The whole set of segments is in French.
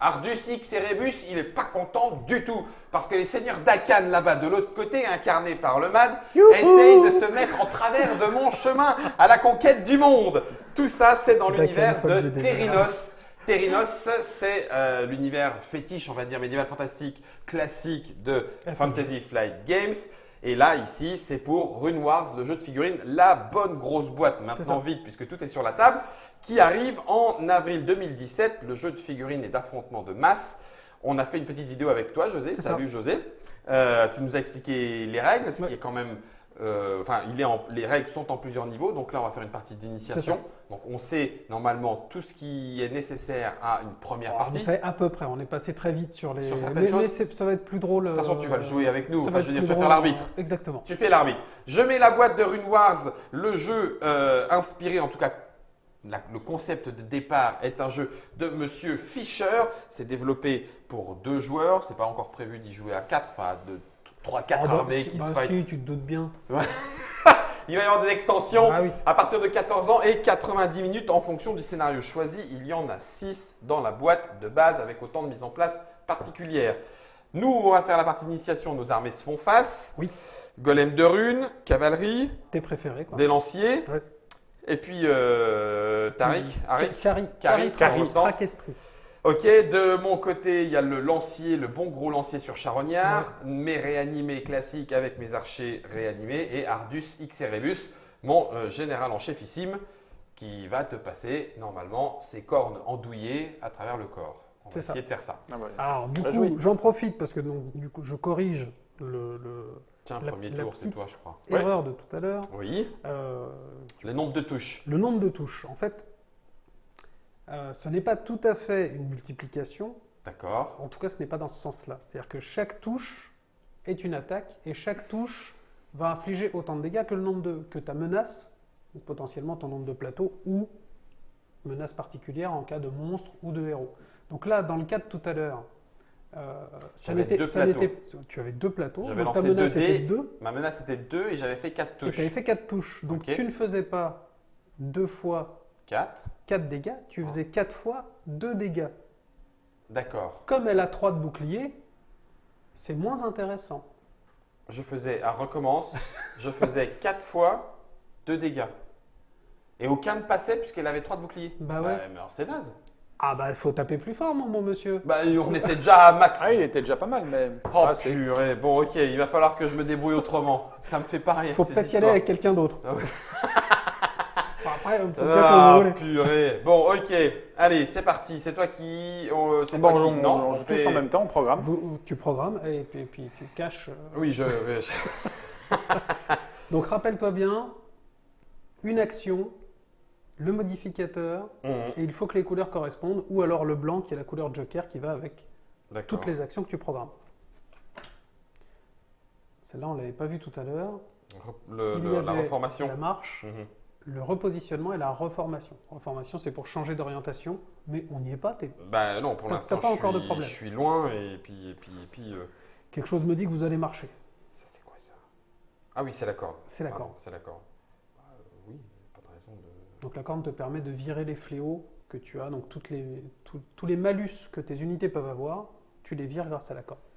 Ardus X Erebus, il n'est pas content du tout. Parce que les seigneurs d'Akan, là-bas, de l'autre côté, incarnés par le MAD, essayent de se mettre en travers de mon chemin à la conquête du monde. Tout ça, c'est dans l'univers de Thérinos. Thérinos, c'est l'univers fétiche, on va dire, médiéval fantastique classique de Fantasy Flight Games. Et là, ici, c'est pour Rune Wars, le jeu de figurines, la bonne grosse boîte, maintenant vide puisque tout est sur la table, qui arrive en avril 2017, le jeu de figurines et d'affrontement de masse. On a fait une petite vidéo avec toi, José. Salut José. Tu nous as expliqué les règles, ce qui est quand même… les règles sont en plusieurs niveaux, donc là on va faire une partie d'initiation. Donc on sait normalement tout ce qui est nécessaire à une première partie. Vous savez à peu près, on est passé très vite sur les… certaines choses. Mais ça va être plus drôle. De toute façon tu vas le jouer avec nous, enfin, je veux dire tu vas drôle, faire l'arbitre. Exactement. Tu fais l'arbitre. Je mets la boîte de Rune Wars, le jeu inspiré en tout cas. Le concept de départ est un jeu de Monsieur Fischer. C'est développé pour 2 joueurs. C'est pas encore prévu d'y jouer à 4, enfin de 3-4 armées qui se fight. Si, tu te doutes bien. Il va y avoir des extensions Ah oui. à partir de 14 ans et 90 minutes en fonction du scénario choisi. Il y en a 6 dans la boîte de base avec autant de mise en place particulière. Nous, on va faire la partie d'initiation. Nos armées se font face. Oui. Golem de rune, cavalerie, Tes préférés, quoi. des lanciers. Ouais. Et puis Tariq, Arik. Carry, Traque esprit. Ok, de mon côté, il y a le lancier, le bon gros lancier sur charognard, mes réanimés classiques avec mes archers réanimés et Ardus X Erebus, mon général en chefissime, qui va te passer normalement ses cornes andouillées à travers le corps. On va essayer de faire ça. Ah ouais. Alors du coup, j'en profite parce que donc, du coup, je corrige Tiens, premier tour, c'est toi, je crois. Erreur de tout à l'heure. Oui. Le nombre de touches. Le nombre de touches. En fait, ce n'est pas tout à fait une multiplication. D'accord. En tout cas, ce n'est pas dans ce sens-là. C'est-à-dire que chaque touche est une attaque et chaque touche va infliger autant de dégâts que le nombre que ta menace, donc potentiellement ton nombre de plateaux ou menace particulière en cas de monstre ou de héros. Donc là, dans le cas de tout à l'heure, tu avais 2 plateaux. J'avais donc lancé ta menace 2 était dés. 2. Ma menace était 2 et j'avais fait 4 touches. Tu avais fait 4 touches. Donc tu ne faisais pas 2 fois 4 dégâts, tu faisais 4 fois 2 dégâts. D'accord. Comme elle a 3 de bouclier, c'est moins intéressant. Je faisais, recommence, je faisais 4 fois 2 dégâts. Et aucun ne passait puisqu'elle avait 3 de bouclier. Bah ouais. Mais alors c'est naze. Ah bah il faut taper plus fort mon bon monsieur. Bah on était déjà à max. Ah il était déjà pas mal mais… Oh purée, bon ok, il va falloir que je me débrouille autrement. Ça me fait pas rire. Faut peut-être y aller avec quelqu'un d'autre. Ah ouais. Bon, après, faut bien qu'on roule. Purée. Bon ok, allez c'est parti. C'est toi qui… c'est Bon, moi qui… Non, on joue tous en même temps, on programme. Tu programmes et puis tu caches. Oui, Donc rappelle-toi bien, une action, le modificateur, et il faut que les couleurs correspondent, ou alors le blanc qui est la couleur joker qui va avec toutes les actions que tu programmes. Celle-là, on ne l'avait pas vu tout à l'heure. La reformation. La marche, le repositionnement et la reformation. Reformation, c'est pour changer d'orientation, mais on n'y est pas. Bah non, pour l'instant, pas encore de problème. Je suis loin et puis Quelque chose me dit que vous allez marcher. Ça, c'est quoi ça? Ah oui, c'est la corde. C'est la corde. C'est la corde. Oui, pas de raison de… Donc la corde te permet de virer les fléaux que tu as, donc tous les malus que tes unités peuvent avoir, tu les vires grâce à la corde.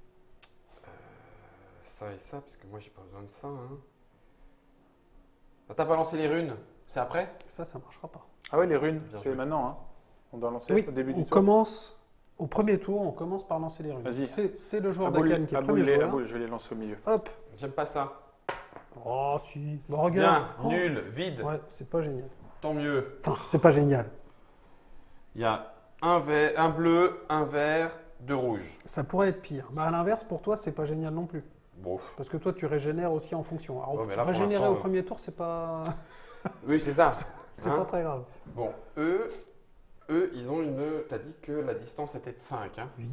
Ça et ça, parce que moi j'ai pas besoin de ça. Hein. T'as pas lancé les runes? C'est après? Ça marchera pas. Ah ouais, les runes, c'est maintenant. Hein. On doit lancer au début du tour. Commence, au premier tour, on commence par lancer les runes. Vas-y. C'est le joueur d'Akan qui est premier joueur. Je vais les lancer au milieu. Hop. J'aime pas ça. Oh si. Bon, regarde. Bien, nul, vide. Ouais, c'est pas génial. Tant mieux. Enfin, c'est pas génial. Il y a un bleu, un vert, 2 rouges. Ça pourrait être pire. Mais à l'inverse, pour toi, c'est pas génial non plus. Bon. Parce que toi, tu régénères aussi en fonction. Alors, mais là, régénérer au premier tour, c'est pas… Oui, c'est ça. C'est pas très grave. Bon, eux, ils ont une… T'as dit que la distance était de 5, hein? Oui.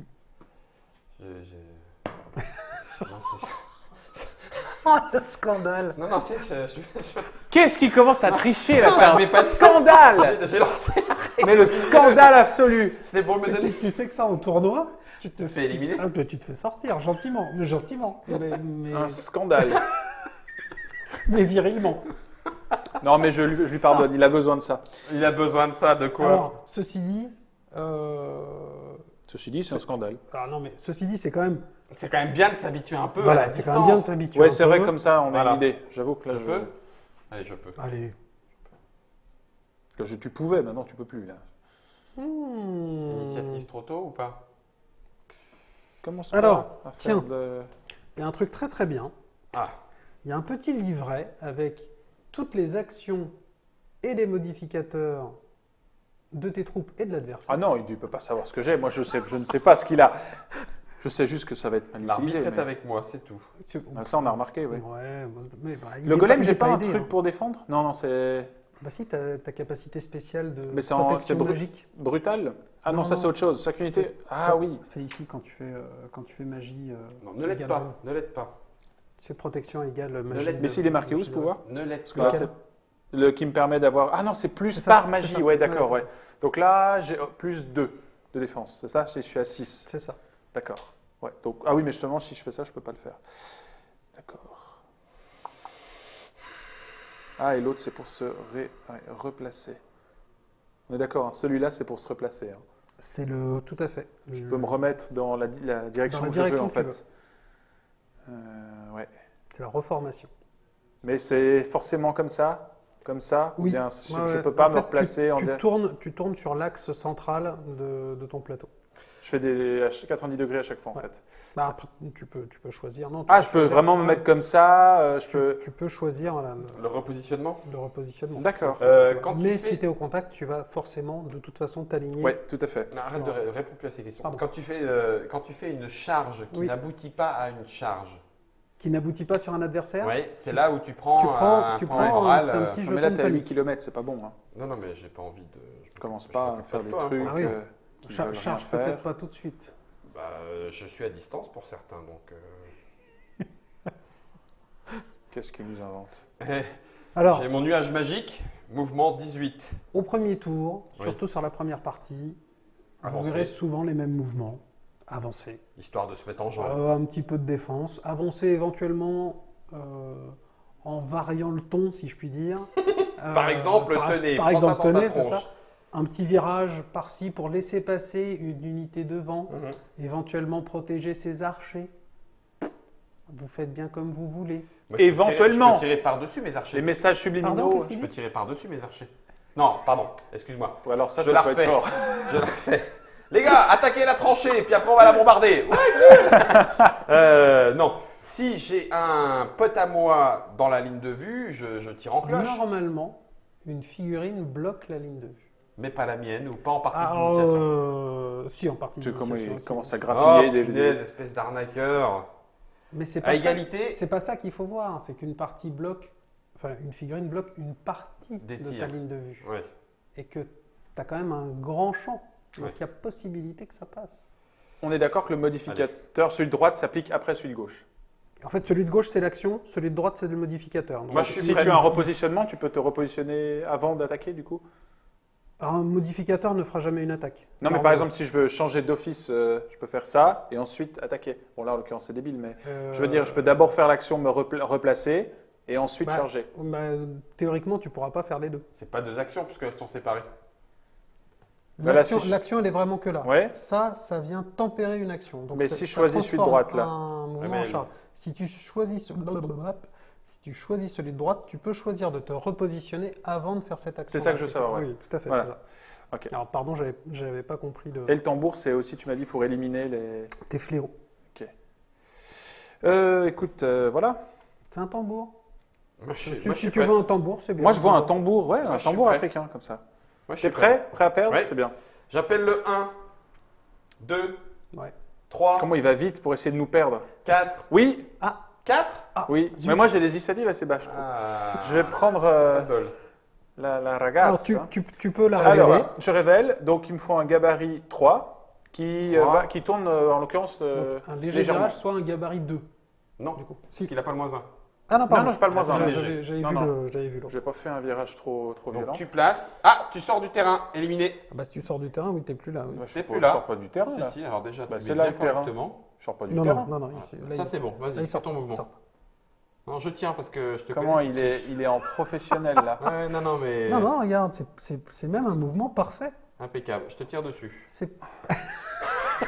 Non, c'est… Oh, le scandale! Non, c'est… Qu'est-ce qui commence à tricher là? C'est un mais pas de scandale! J'ai lancé la règle. Mais le scandale absolu! C'était pour me donner… Tu sais que ça, en tournoi, tu te fais éliminer. Tu te fais sortir, gentiment. Mais gentiment. Mais Un scandale! mais virilement. Non, mais je lui pardonne, il a besoin de ça. Il a besoin de ça, de quoi? Alors, ceci dit, Ceci dit, c'est un scandale. Alors non, mais ceci dit, c'est quand même... C'est quand même bien de s'habituer un peu à Voilà, la c'est distance. quand même bien de s'habituer Ouais, un c'est peu. vrai, comme ça, on a Voilà. une idée. J'avoue que là, Je peux Allez, je peux. Allez. tu pouvais, maintenant tu peux plus. Là. Initiative trop tôt ou pas? Commence Alors, pas à faire tiens. de... Il y a un truc très très bien. Ah, Il y a un petit livret avec toutes les actions et les modificateurs de tes troupes et de l'adversaire. Ah non, il ne peut pas savoir ce que j'ai. Moi, je ne sais pas ce qu'il a. Je sais juste que ça va être mal l'arbitre utilisé. est mais- avec moi, c'est tout. Ah, ça, on a remarqué, oui. Ouais, mais il Le est golem, il j'ai est pas un aidé, truc hein. pour défendre? Non, non, c'est Bah si, ta capacité spéciale de Mais c'est protection c'est magique. brutal? Ah non, Non, ça non. c'est autre chose. Chaque unité. Ah oui. C'est ici quand tu fais magie. Non, ne l'aide égale- pas, ne l'aide pas. C'est protection égale magie. l'aide- Mais s'il est marqué où ce pouvoir? Ne l'aide Parce que là, pas. c'est le qui me permet d'avoir. Ah non, c'est plus C'est ça, par c'est magie. ça. Ouais, d'accord, Ouais, ouais. Donc là, j'ai plus 2 de défense. C'est ça? Je suis à 6. C'est ça. D'accord. Ouais. Donc, ah oui, mais justement, si je fais ça, je peux pas le faire. D'accord. Ah, et l'autre, c'est pour se replacer. On est d'accord, hein, celui-là, c'est pour se replacer. Hein. C'est le tout à fait. Je peux me remettre dans la direction Dans la que je veux, direction en que tu fait. Ouais. C'est la reformation. Mais c'est forcément comme ça? Ou Oui. bien je Ouais, ne ouais. peux pas En me fait, replacer en tu tournes sur l'axe central de ton plateau. Je fais des 90 degrés à chaque fois, en Ouais. fait. Bah, après, tu peux choisir. Non, tu Ah, peux je peux choisir- vraiment me mettre comme ça Tu peux choisir Le repositionnement. le repositionnement. D'accord. Quand tu Mais fais- si tu es au contact, tu vas forcément, de toute façon, t'aligner. Oui, tout à fait. Non, arrête de répondre plus à ces questions. Pardon. Quand tu fais une charge qui Oui. n'aboutit pas à une charge, Qui n'aboutit pas sur un adversaire. ouais, c'est là où tu prends, tu point prends moral. un petit Non, jeu mais là, de t'es à 8 panique. km, c'est pas bon. Hein. Non, non, mais j'ai pas envie de. Je commence pas à faire des toi, hein. trucs Ah oui. qui veulent rien Charge faire. peut-être pas tout de suite. Bah, je suis à distance pour certains, donc. Qu'est-ce qu'ils nous inventent? Alors, J'ai mon nuage magique, mouvement 18. au premier tour, Oui. surtout sur la première partie, Avancer. vous verrez souvent les mêmes mouvements. Avancer. Histoire de se mettre en jambe. Un petit peu de défense. Avancer éventuellement en variant le ton, si je puis dire. Par exemple, tenez, par prends exemple, ça dans ta tenez, c'est tronche. ça. Un petit virage par-ci pour laisser passer une unité devant, Mhm. éventuellement protéger ses archers. Vous faites bien comme vous voulez. Moi, je peux Éventuellement. je peux tirer par-dessus mes archers. Les messages Pardon, subliminaux. qu'est-ce qu'il Je dit peux tirer par-dessus mes archers. Non, pardon, excuse-moi. Ou alors ça, Je ça la peut être refais. fort. Je la refais. Les gars, attaquez la tranchée, puis après on va la bombarder. Ouais, non, si j'ai un pote à moi dans la ligne de vue, je tire en cloche. Normalement, une figurine bloque la ligne de vue. Mais pas la mienne ou pas en partie Ah, d'initiation. si, en partie Tu sais comment d'initiation il aussi. commence à Oh, grappiller des. punaise, espèce d'arnaqueur. Mais c'est À pas ça. égalité, C'est pas ça qu'il faut voir, c'est qu'une partie bloque, enfin une figurine bloque une partie Des de tirs. ta ligne de vue. ouais. Et que tu as quand même un grand champ. Donc Ouais. il y a possibilité que ça passe. On est d'accord que le modificateur, celui de droite, s'applique après celui de gauche. En fait, celui de gauche, c'est l'action, celui de droite, c'est le modificateur. Donc, Moi, je suis Si prêt. tu as un repositionnement, tu peux te repositionner avant d'attaquer, du coup? un modificateur ne fera jamais une attaque. Non, mais par exemple, si je veux changer d'office, je peux faire ça et ensuite attaquer. Bon, là, en l'occurrence, c'est débile, mais je veux dire, je peux d'abord faire l'action, me replacer et ensuite charger. Théoriquement, tu pourras pas faire les deux. C'est pas deux actions puisqu'elles sont séparées. Bah là, L'action, si je- l'action, elle est vraiment que là. Ouais. Ça vient tempérer une action. Donc, Mais ça- si je ça choisis celui de transforme droite, là. un mouvement mais en elle- charge. Si tu choisis celui de droite, tu peux choisir de te repositionner avant de faire cette action. C'est ça que je veux savoir, ouais. Oui, tout à fait, Voilà. c'est ça. Ok. Alors, pardon, j'avais pas compris Et le tambour, c'est aussi, tu m'as dit, pour éliminer les. tes fléaux. Écoute, voilà. C'est un tambour. Moi, je suis, Si, moi, je si suis tu prêt. veux un tambour, c'est bien. Moi, je vois un tambour, ouais, Moi, un je suis tambour prêt. africain, comme ça. Moi, je T'es suis prêt? Prêt à perdre? Ouais. C'est bien. J'appelle le 1, 2, Ouais. 3, Comment il va vite pour essayer de nous perdre? 4. Oui, 4 oui. zut. Mais moi, j'ai des initiatives assez basses, je trouve. Je vais prendre Pas de bol. la Alors, ragazza. tu peux la révéler. Alors, je révèle. Donc, il me faut un gabarit 3 qui tourne, en l'occurrence, Donc, un léger légèrement. virage, soit un gabarit 2. Non, Du coup. parce qu'il n'a pas le moins 1. Ah non, pardon. Non, non, j'ai pas le moins un, J'avais- léger. J'avais Non, vu non. j'avais vu l'autre. J'ai pas fait un virage trop violent. Donc tu places. Ah, tu sors du terrain, éliminé. Ah bah, si tu sors du terrain, oui, t'es plus là. Oui. Bah, T'es je plus là. sors pas du terrain, Si, là. si, alors déjà, Bah, tu c'est mets là bien le terrain. correctement. Je sors pas du Non, terrain. non, non, Voilà. là, Ça, il- c'est bon. là, Vas-y, il fais sort ton pas, il mouvement. sort pas. Non, je tiens parce que je te Comment connais. il est en professionnel, là? Ouais, non, non, mais. Non, non, regarde, c'est même un mouvement parfait. Impeccable. Je te tire dessus. C'est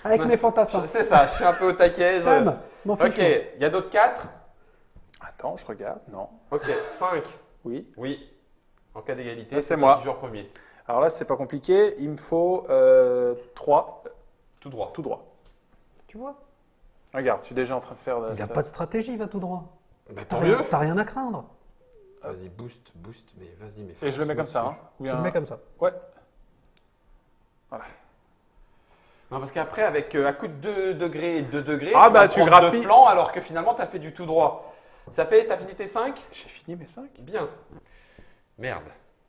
Avec mes fantassins. C'est ça, je suis un peu au taquet. Bam, m'en fiche. Ok, il y a d'autres 4? Attends, je regarde. Non. Ok, 5. Oui. Oui. En cas d'égalité, Là, c'est moi. Toujours premier. Alors là, c'est pas compliqué. Il me faut 3 Tout droit. tout droit. Tu vois, Regarde, je suis déjà en train de faire. il n'a ça. pas de stratégie, il va tout droit. Bah, T'as tant rien, mieux. t'as rien à craindre. Vas-y, boost, mais vas-y, mais Et je le mets fonce-moi comme ça. dessus. Hein. Ou Tu le bien- mets comme ça. Ouais. Non, parce qu'après, avec à coup de 2 degrés et 2 degrés, Ah, tu bah, vas tu prendre grappilles. de flanc alors que finalement, tu as fait du tout droit. Ça fait, t'as fini tes 5? J'ai fini mes 5. Bien. Merde.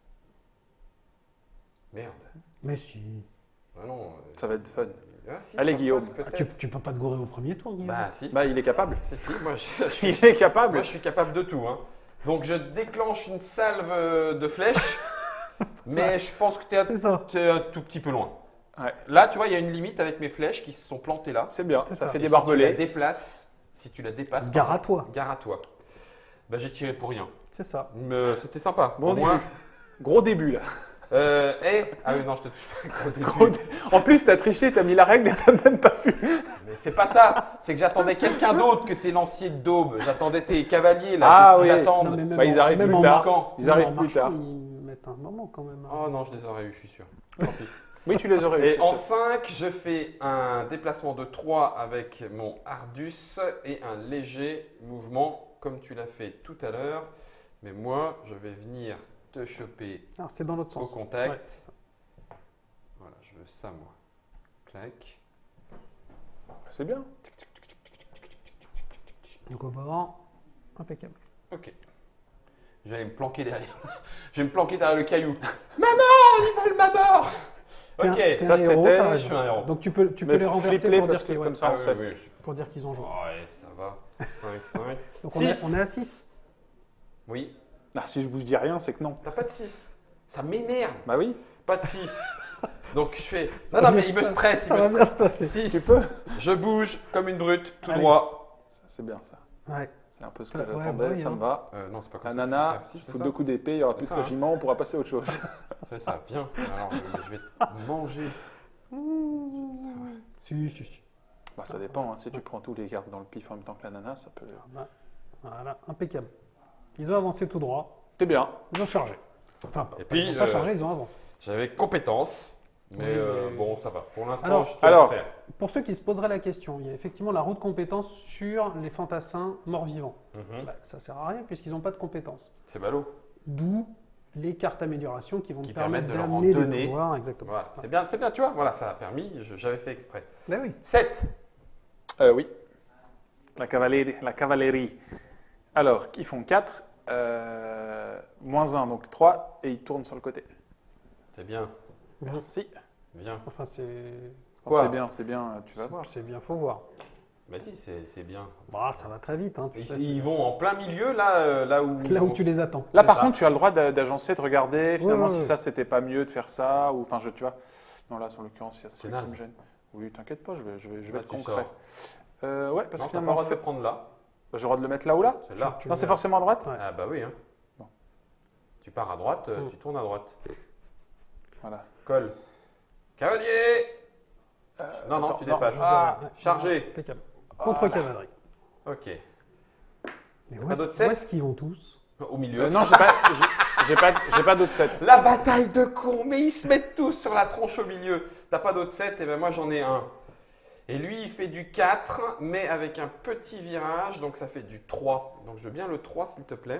Merde. Mais si. Ah non. Ça va être fun. Si, Allez, ça Guillaume. passe, Ah, peut-être. tu peux pas te gourer au premier tour, Guillaume. Bah, si. Bah, il est capable. Si, moi, je suis Il est capable. Moi, je suis capable de tout. Hein. Donc, je déclenche une salve de flèches, mais je pense que tu C'est ça. es un tout petit peu loin. Ouais. Là, tu vois, il y a une limite avec mes flèches qui se sont plantées là. C'est bien. C'est Ça ça. fait Et des Si tu la barbelés. déplaces, si tu la dépasses, Gare à toi. Gare à toi. Bah, j'ai tiré pour rien. C'est ça. Mais c'était sympa. Bon Au début. moins. Gros début là. Ah oui, non, je te touche pas. Gros début. En plus, t'as triché, t'as mis la règle et t'as même pas vu. Mais c'est pas ça. C'est que j'attendais quelqu'un d'autre que tes lanciers de daube. J'attendais tes cavaliers là. Ah Qu'est-ce qu'ils oui. attendent? Non, mais même Bah, ils en- arrivent même plus en tard. marquant. Ils Même arrivent en plus tard. marchant, Ils mettent un moment quand même. Oh non, je les aurais eu, je suis sûr. Tant pis. Oui, tu les aurais Et eu. en 5, je fais un déplacement de 3 avec mon Ardus et un léger mouvement comme tu l'as fait tout à l'heure. Mais moi, je vais venir te choper Alors, c'est dans l'autre au sens. contact. Ouais, c'est ça. Voilà, je veux ça moi. Clac. C'est bien. Donc au bord, impeccable. Ok. Je vais aller me planquer derrière. Je vais me planquer derrière le caillou. Maman, ils veulent ma mort. T'es un- Ok. t'es ça, un héros, c'était- t'as je raison. suis un héros. Donc tu peux Mais les renverser flip-les pour parce dire que qu'ils comme ça, on sait. pour dire qu'ils ont joué. Ouais, ça va. 5, 5. Donc Six. on est à 6. Oui. Ah, si je vous dis rien, c'est que non. T'as pas de 6. Ça m'énerve. Bah oui. Pas de 6. Donc je fais. Non, mais il me stresse. Ça va bien se passer. 6. Tu peux. Je bouge comme une brute, tout Allez. droit. Ça, c'est bien ça. Ouais. C'est un peu ce que Ouais, j'attendais, bah oui, ça hein. me va. Non, c'est pas comme La ça. nana, Si, il c'est faut ça. 2 coups d'épée, il n'y aura C'est plus de ça, hein. régiment, on pourra passer à autre chose. C'est ça, viens. Alors, je vais te manger. Si. Bah, ça dépend, hein. Si tu prends tous les gardes dans le pif en même temps que la nana, ça peut. Voilà, impeccable. Ils ont avancé tout droit. C'est bien. Ils ont chargé. Enfin, Et puis, ils n'ont pas chargé, ils ont avancé. J'avais compétence, mais Oui. bon, ça va. Pour l'instant, Alors- je te alors. laisse faire. Pour ceux qui se poseraient la question, il y a effectivement la roue de compétence sur les fantassins morts-vivants. Mhm. Bah, ça sert à rien puisqu'ils n'ont pas de compétences. C'est ballot. D'où les cartes amélioration qui vont Qui te permettre permettent de leur en d'amener donner. des pouvoirs. Exactement. Voilà, c'est bien, tu vois. Voilà, ça a permis, j'avais fait exprès. Ben oui. 7. Oui. La cavalerie. Alors, ils font 4, moins 1, donc 3, et ils tournent sur le côté. C'est bien, Merci. bien. Enfin, c'est Quoi C'est bien, tu vas voir. c'est bien, faut voir. Mais si, c'est bien. Bah, ça va très vite. Hein, tu sais, Ils vont en plein milieu, là où... là où tu les attends. Là, C'est par ça. contre, tu as le droit d'agencer, de regarder, finalement, ouais, si ouais. ça, c'était pas mieux de faire ça, ou enfin, tu vois. Non, là, sur l'occurrence, il y a ce C'est truc qui naze. me gêne. Oui, t'inquiète pas, je vais Là, être tu concret. sors. Ouais, parce Non, que t'as pas finalement, le droit de le prendre là. j'ai le droit de le mettre là ou là C'est là. Tu Non, le c'est mets- forcément à droite Ouais. Ah bah oui, hein. Bon. Tu pars à droite, Mm. tu tournes à droite. Voilà. Colle. Cavalier. Non, attends, tu non, dépasses. juste Ah, derrière, ouais. chargé. Impeccable. Contre cavalerie. Ok. Mais Pas où d'autres est-ce sets où est-ce qu'ils vont tous? Au milieu. Non, j'ai pas d'autres sets. La bataille de cons, mais ils se mettent tous sur la tronche au milieu. T'as pas d'autres 7, et ben moi j'en ai un. Et lui il fait du 4, mais avec un petit virage, donc ça fait du 3. Donc je veux bien le 3 s'il te plaît.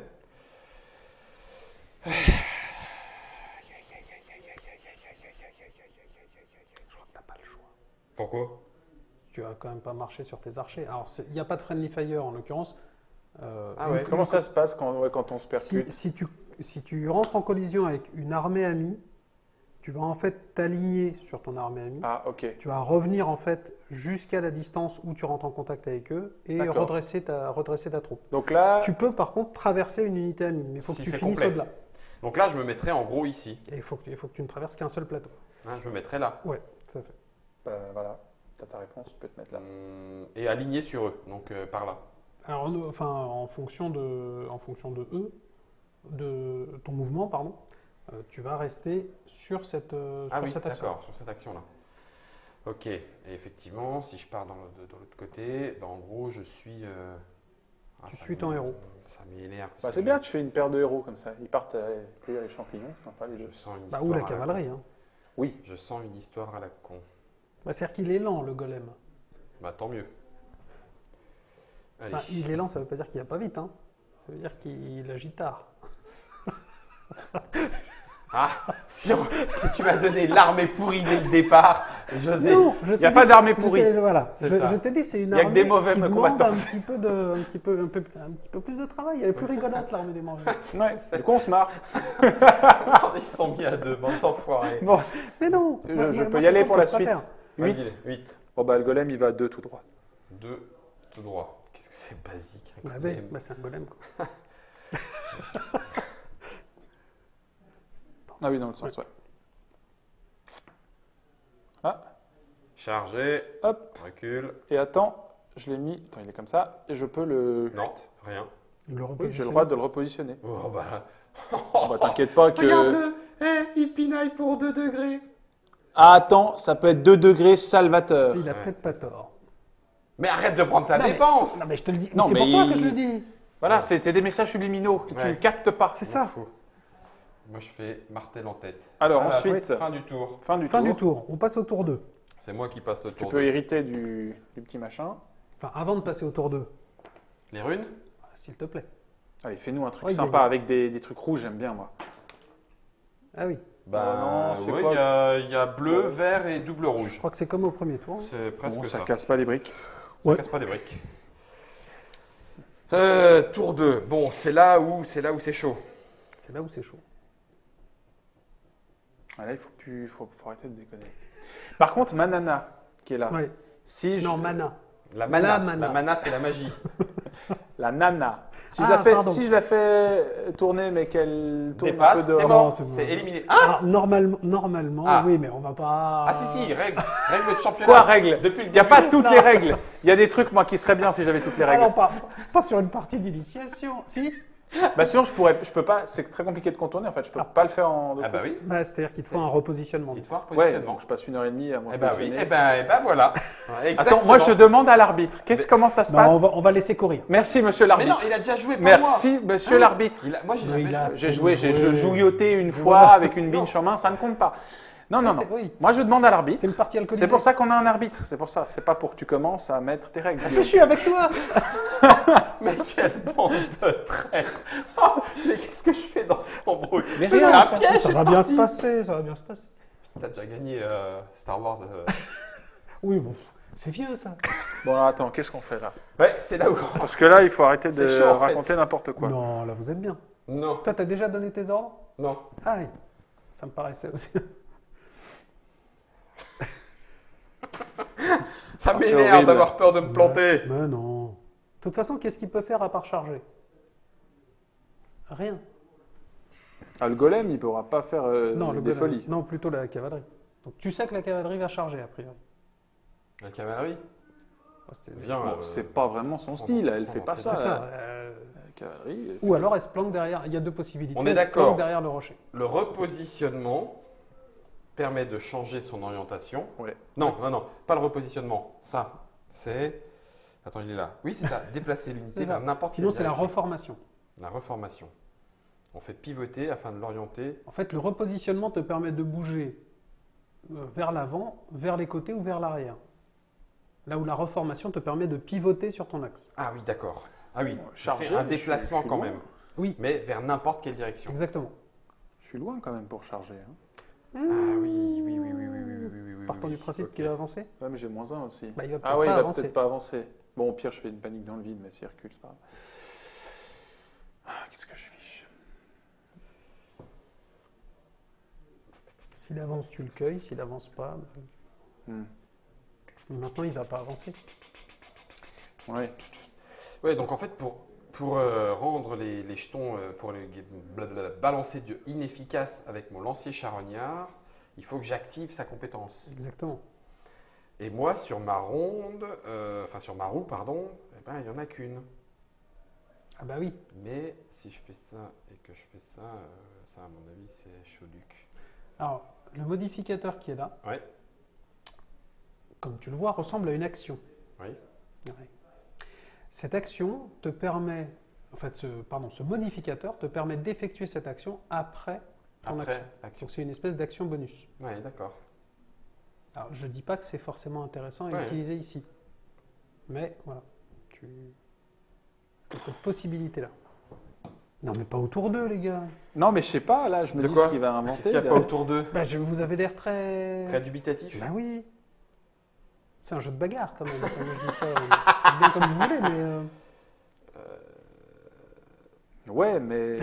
T'as pas le choix. Pourquoi? Tu vas quand même pas marcher sur tes archers. Alors, il n'y a pas de friendly fire en l'occurrence. Ah ouais. Comment ça se passe quand on se percute Si tu rentres en collision avec une armée amie, tu vas en fait t'aligner sur ton armée amie. Ah, ok. Tu vas revenir en fait jusqu'à la distance où tu rentres en contact avec eux et D'accord. redresser ta troupe. Donc là, Tu peux par contre traverser une unité amie, mais il faut Si que tu c'est finisses complet. au-delà. Donc là je me mettrais en gros ici. Et il faut que tu ne traverses qu'un seul plateau. Hein, je me mettrais là. Ouais, tout à fait. voilà, t'as ta réponse, tu peux te mettre là. Et aligné sur eux, donc par là. Alors, enfin, en fonction de eux, de ton mouvement, pardon, tu vas rester sur cette Ah oui, action. d'accord, sur cette action-là. Ok, et effectivement, si je pars de l'autre côté, en gros, je suis. Tu suis ton héros. Ça m'énerve. parce Bah, que c'est bien, tu fais une paire de héros comme ça. Ils partent cueillir les champignons, c'est sympa les deux. Je sens une Bah, histoire. ou la à cavalerie. con. Hein. Oui. Je sens une histoire à la con. Bah, c'est-à-dire qu'il est lent, le golem. Bah, tant mieux. Allez. Enfin, il est lent, ça veut pas dire qu'il va pas vite. Hein. Ça veut dire qu'il agit tard. Ah, si tu m'as donné l'armée pourrie dès le départ, José. Non, Il n'y a pas d'armée pourrie. Voilà. C'est Je, ça. je t'ai dit, c'est une Il y a que armée des mauvais qui demande combattants. un petit peu plus de travail. Elle est plus rigolote, l'armée des mauvais. Ouais. Du coup, on se marre. Ils sont mis à deux, bande d'enfoirés. Bon, Mais non, je peux y aller pour la suite. 8. 8. Bon, bah, le golem, il va à 2 tout droit. 2, tout droit. Qu'est-ce que c'est basique. un Bah, golem. c'est un golem. Quoi. Ah oui, dans le sens, ouais. Ah, Chargé. hop. Recule. Et attends, je l'ai mis. Attends, il est comme ça. Et je peux le. Non, rien. Il le Oui, j'ai repositionne. le droit de le repositionner. Oh, bah. Oh, bah, t'inquiète pas que. Regarde-le. Il pinaille pour 2 degrés. Ah, attends, ça peut être 2 degrés salvateur. Il a Ouais. peut-être pas tort. Mais arrête de prendre sa Non, mais- défense. Non, mais je te le dis. Non, C'est mais pour toi il- que je le dis. Voilà, c'est des messages subliminaux que tu Ouais. ne captes pas. C'est M'en ça. fous. Moi, je fais martel en tête. Alors, Voilà, ensuite, fin du tour. fin du Fin tour. du tour. On passe au tour 2. C'est moi qui passe le Tu tour. peux hériter du petit machin. Enfin, avant de passer au tour 2, Les runes. s'il te plaît. Allez, fais-nous un truc Ouais, sympa y a- avec des trucs rouges, j'aime bien moi. Ah oui. Bah non, c'est ouais, quoi il y a bleu, vert et double Je rouge. crois que c'est comme au premier tour. C'est presque Bon, ça. ça casse pas les briques. Ça Ouais. casse pas des briques. Tour 2. Bon, c'est là où c'est chaud. C'est là où c'est chaud. Ah, là, il faut arrêter de déconner. Par contre, Manana, qui est là. Ouais. Si je- Non, mana. La mana. La mana. La mana, c'est la magie. La nana. Si, Ah, je la fais, pardon. si je la fais tourner, mais qu'elle tourne un Dépasse, peu de. t'es Non, mort. c'est bon. C'est éliminé. Ah, Alors, normalement, Ah. oui, mais on va pas. ah si, règle de championnat. Quoi, règle Depuis le Il n'y a début. pas toutes Non. les règles. Il y a des trucs, moi, qui seraient bien si j'avais toutes les Ah règles. non, pas sur une partie d'initiation. Si. Bah, sinon, je peux pas. C'est très compliqué de contourner, en fait. Je peux pas le faire en. deux Ah bah coups. oui. Bah, c'est-à-dire qu'il te faut un repositionnement. Il te faut un Ouais, repositionnement. donc je passe 1h30 à moi. Eh bah oui. Eh ben voilà. Attends, moi, je demande à l'arbitre. Comment ça se Non, passe on va laisser courir. Merci, monsieur Mais non, l'arbitre. il a déjà joué. Pas Merci, monsieur Hein l'arbitre. moi. Moi, j'ai Mais jamais il a- joué. J'ai joué, j'ai Oui. jouilloté une Mais fois voilà. avec une binge en main, ça ne compte pas. Non, non, non. Oui. Moi, je demande à l'arbitre. C'est une partie alcoolisée. C'est pour ça qu'on a un arbitre. C'est pour ça. C'est pas pour que tu commences à mettre tes règles. Je suis avec toi. Mais quelle bande de traîtres. Oh, mais qu'est-ce que je fais dans ce embrouille Mais C'est rien. un piège. Ça va bien se passer. Ça va bien se passer. T'as déjà gagné Star Wars. Oui, bon. C'est vieux, ça. Bon, alors, attends, qu'est-ce qu'on fait là? Ouais, c'est là où. Parce que là, il faut arrêter de C'est chaud, en fait. raconter n'importe quoi. Non, là, vous êtes bien. Non, Toi, t'as déjà donné tes ordres? non. Ah oui. Ça me paraissait aussi. Ça Ah, c'est m'énerve horrible. d'avoir peur de me planter. Mais non. De toute façon, qu'est-ce qu'il peut faire à part charger? Rien. Ah, le golem, il ne pourra pas faire Non, le des golem. folies. Non, plutôt la cavalerie. Donc tu sais que la cavalerie va charger, a priori. La cavalerie. Oh, c'était- Viens. Bon, c'est pas vraiment son style. Elle fait pas c'est ça. C'est ça. La cavalerie. Ou alors elle se planque derrière. Il y a deux possibilités. On est Elle se d'accord. planque derrière le rocher. Le repositionnement permet de changer son orientation. Ouais. Non, non, non, pas le repositionnement. Ça, c'est. Attends, il est là. Oui, c'est ça. Déplacer l'unité C'est ça. vers n'importe quelle Sinon, c'est la direction. reformation. La reformation. On fait pivoter afin de l'orienter. En fait, le repositionnement te permet de bouger vers l'avant, vers les côtés ou vers l'arrière. Là où la reformation te permet de pivoter sur ton axe. Ah oui, d'accord. Ah oui, Chargé, charger un je déplacement suis quand loin. même. Oui, Mais vers n'importe quelle direction. exactement. Je suis loin quand même pour charger. Hein. Ah oui, oui, oui, oui, oui, oui, oui, oui, oui. Partant du principe Ok. qu'il va avancer. Ouais, mais j'ai -1 aussi. Bah, il va Ah peut-être ouais, il pas va avancer. peut-être pas avancer. Bon, au pire, je fais une panique dans le vide, mais s'il recule, c'est pas grave. Ah, qu'est-ce que je fiche? S'il avance, tu le cueilles. S'il avance pas, Hmm. maintenant il va pas avancer. Ouais. Ouais, donc en fait, pour rendre les jetons, pour les blablabla, balancer Dieu inefficace avec mon lancier charognard, il faut que j'active sa compétence. Exactement. Et moi, sur ma ronde, enfin sur ma roue, pardon, eh ben, il n'y en a qu'une. Ah bah oui. Mais si je fais ça et que je fais ça, ça à mon avis, c'est chauduc. Alors, le modificateur qui est là, Ouais. comme tu le vois, ressemble à une action. Oui. Ouais. Cette action te permet, en fait, ce modificateur te permet d'effectuer cette action après ton Après, action. action. Donc c'est une espèce d'action bonus. Oui, d'accord. Alors je dis pas que c'est forcément intéressant à Ouais. utiliser ici, mais voilà, tu as cette possibilité-là. Non mais pas autour d'eux les gars. Non, mais je sais pas, là, je me De dis quoi ce qu'il va Qu'est-ce inventer. qu'il n'y a pas autour d'eux? Bah, vous avez l'air très... Très dubitatif. Bah oui. C'est un jeu de bagarre quand même. Quand je dis ça, faites bien comme vous voulez, mais... Ouais, mais.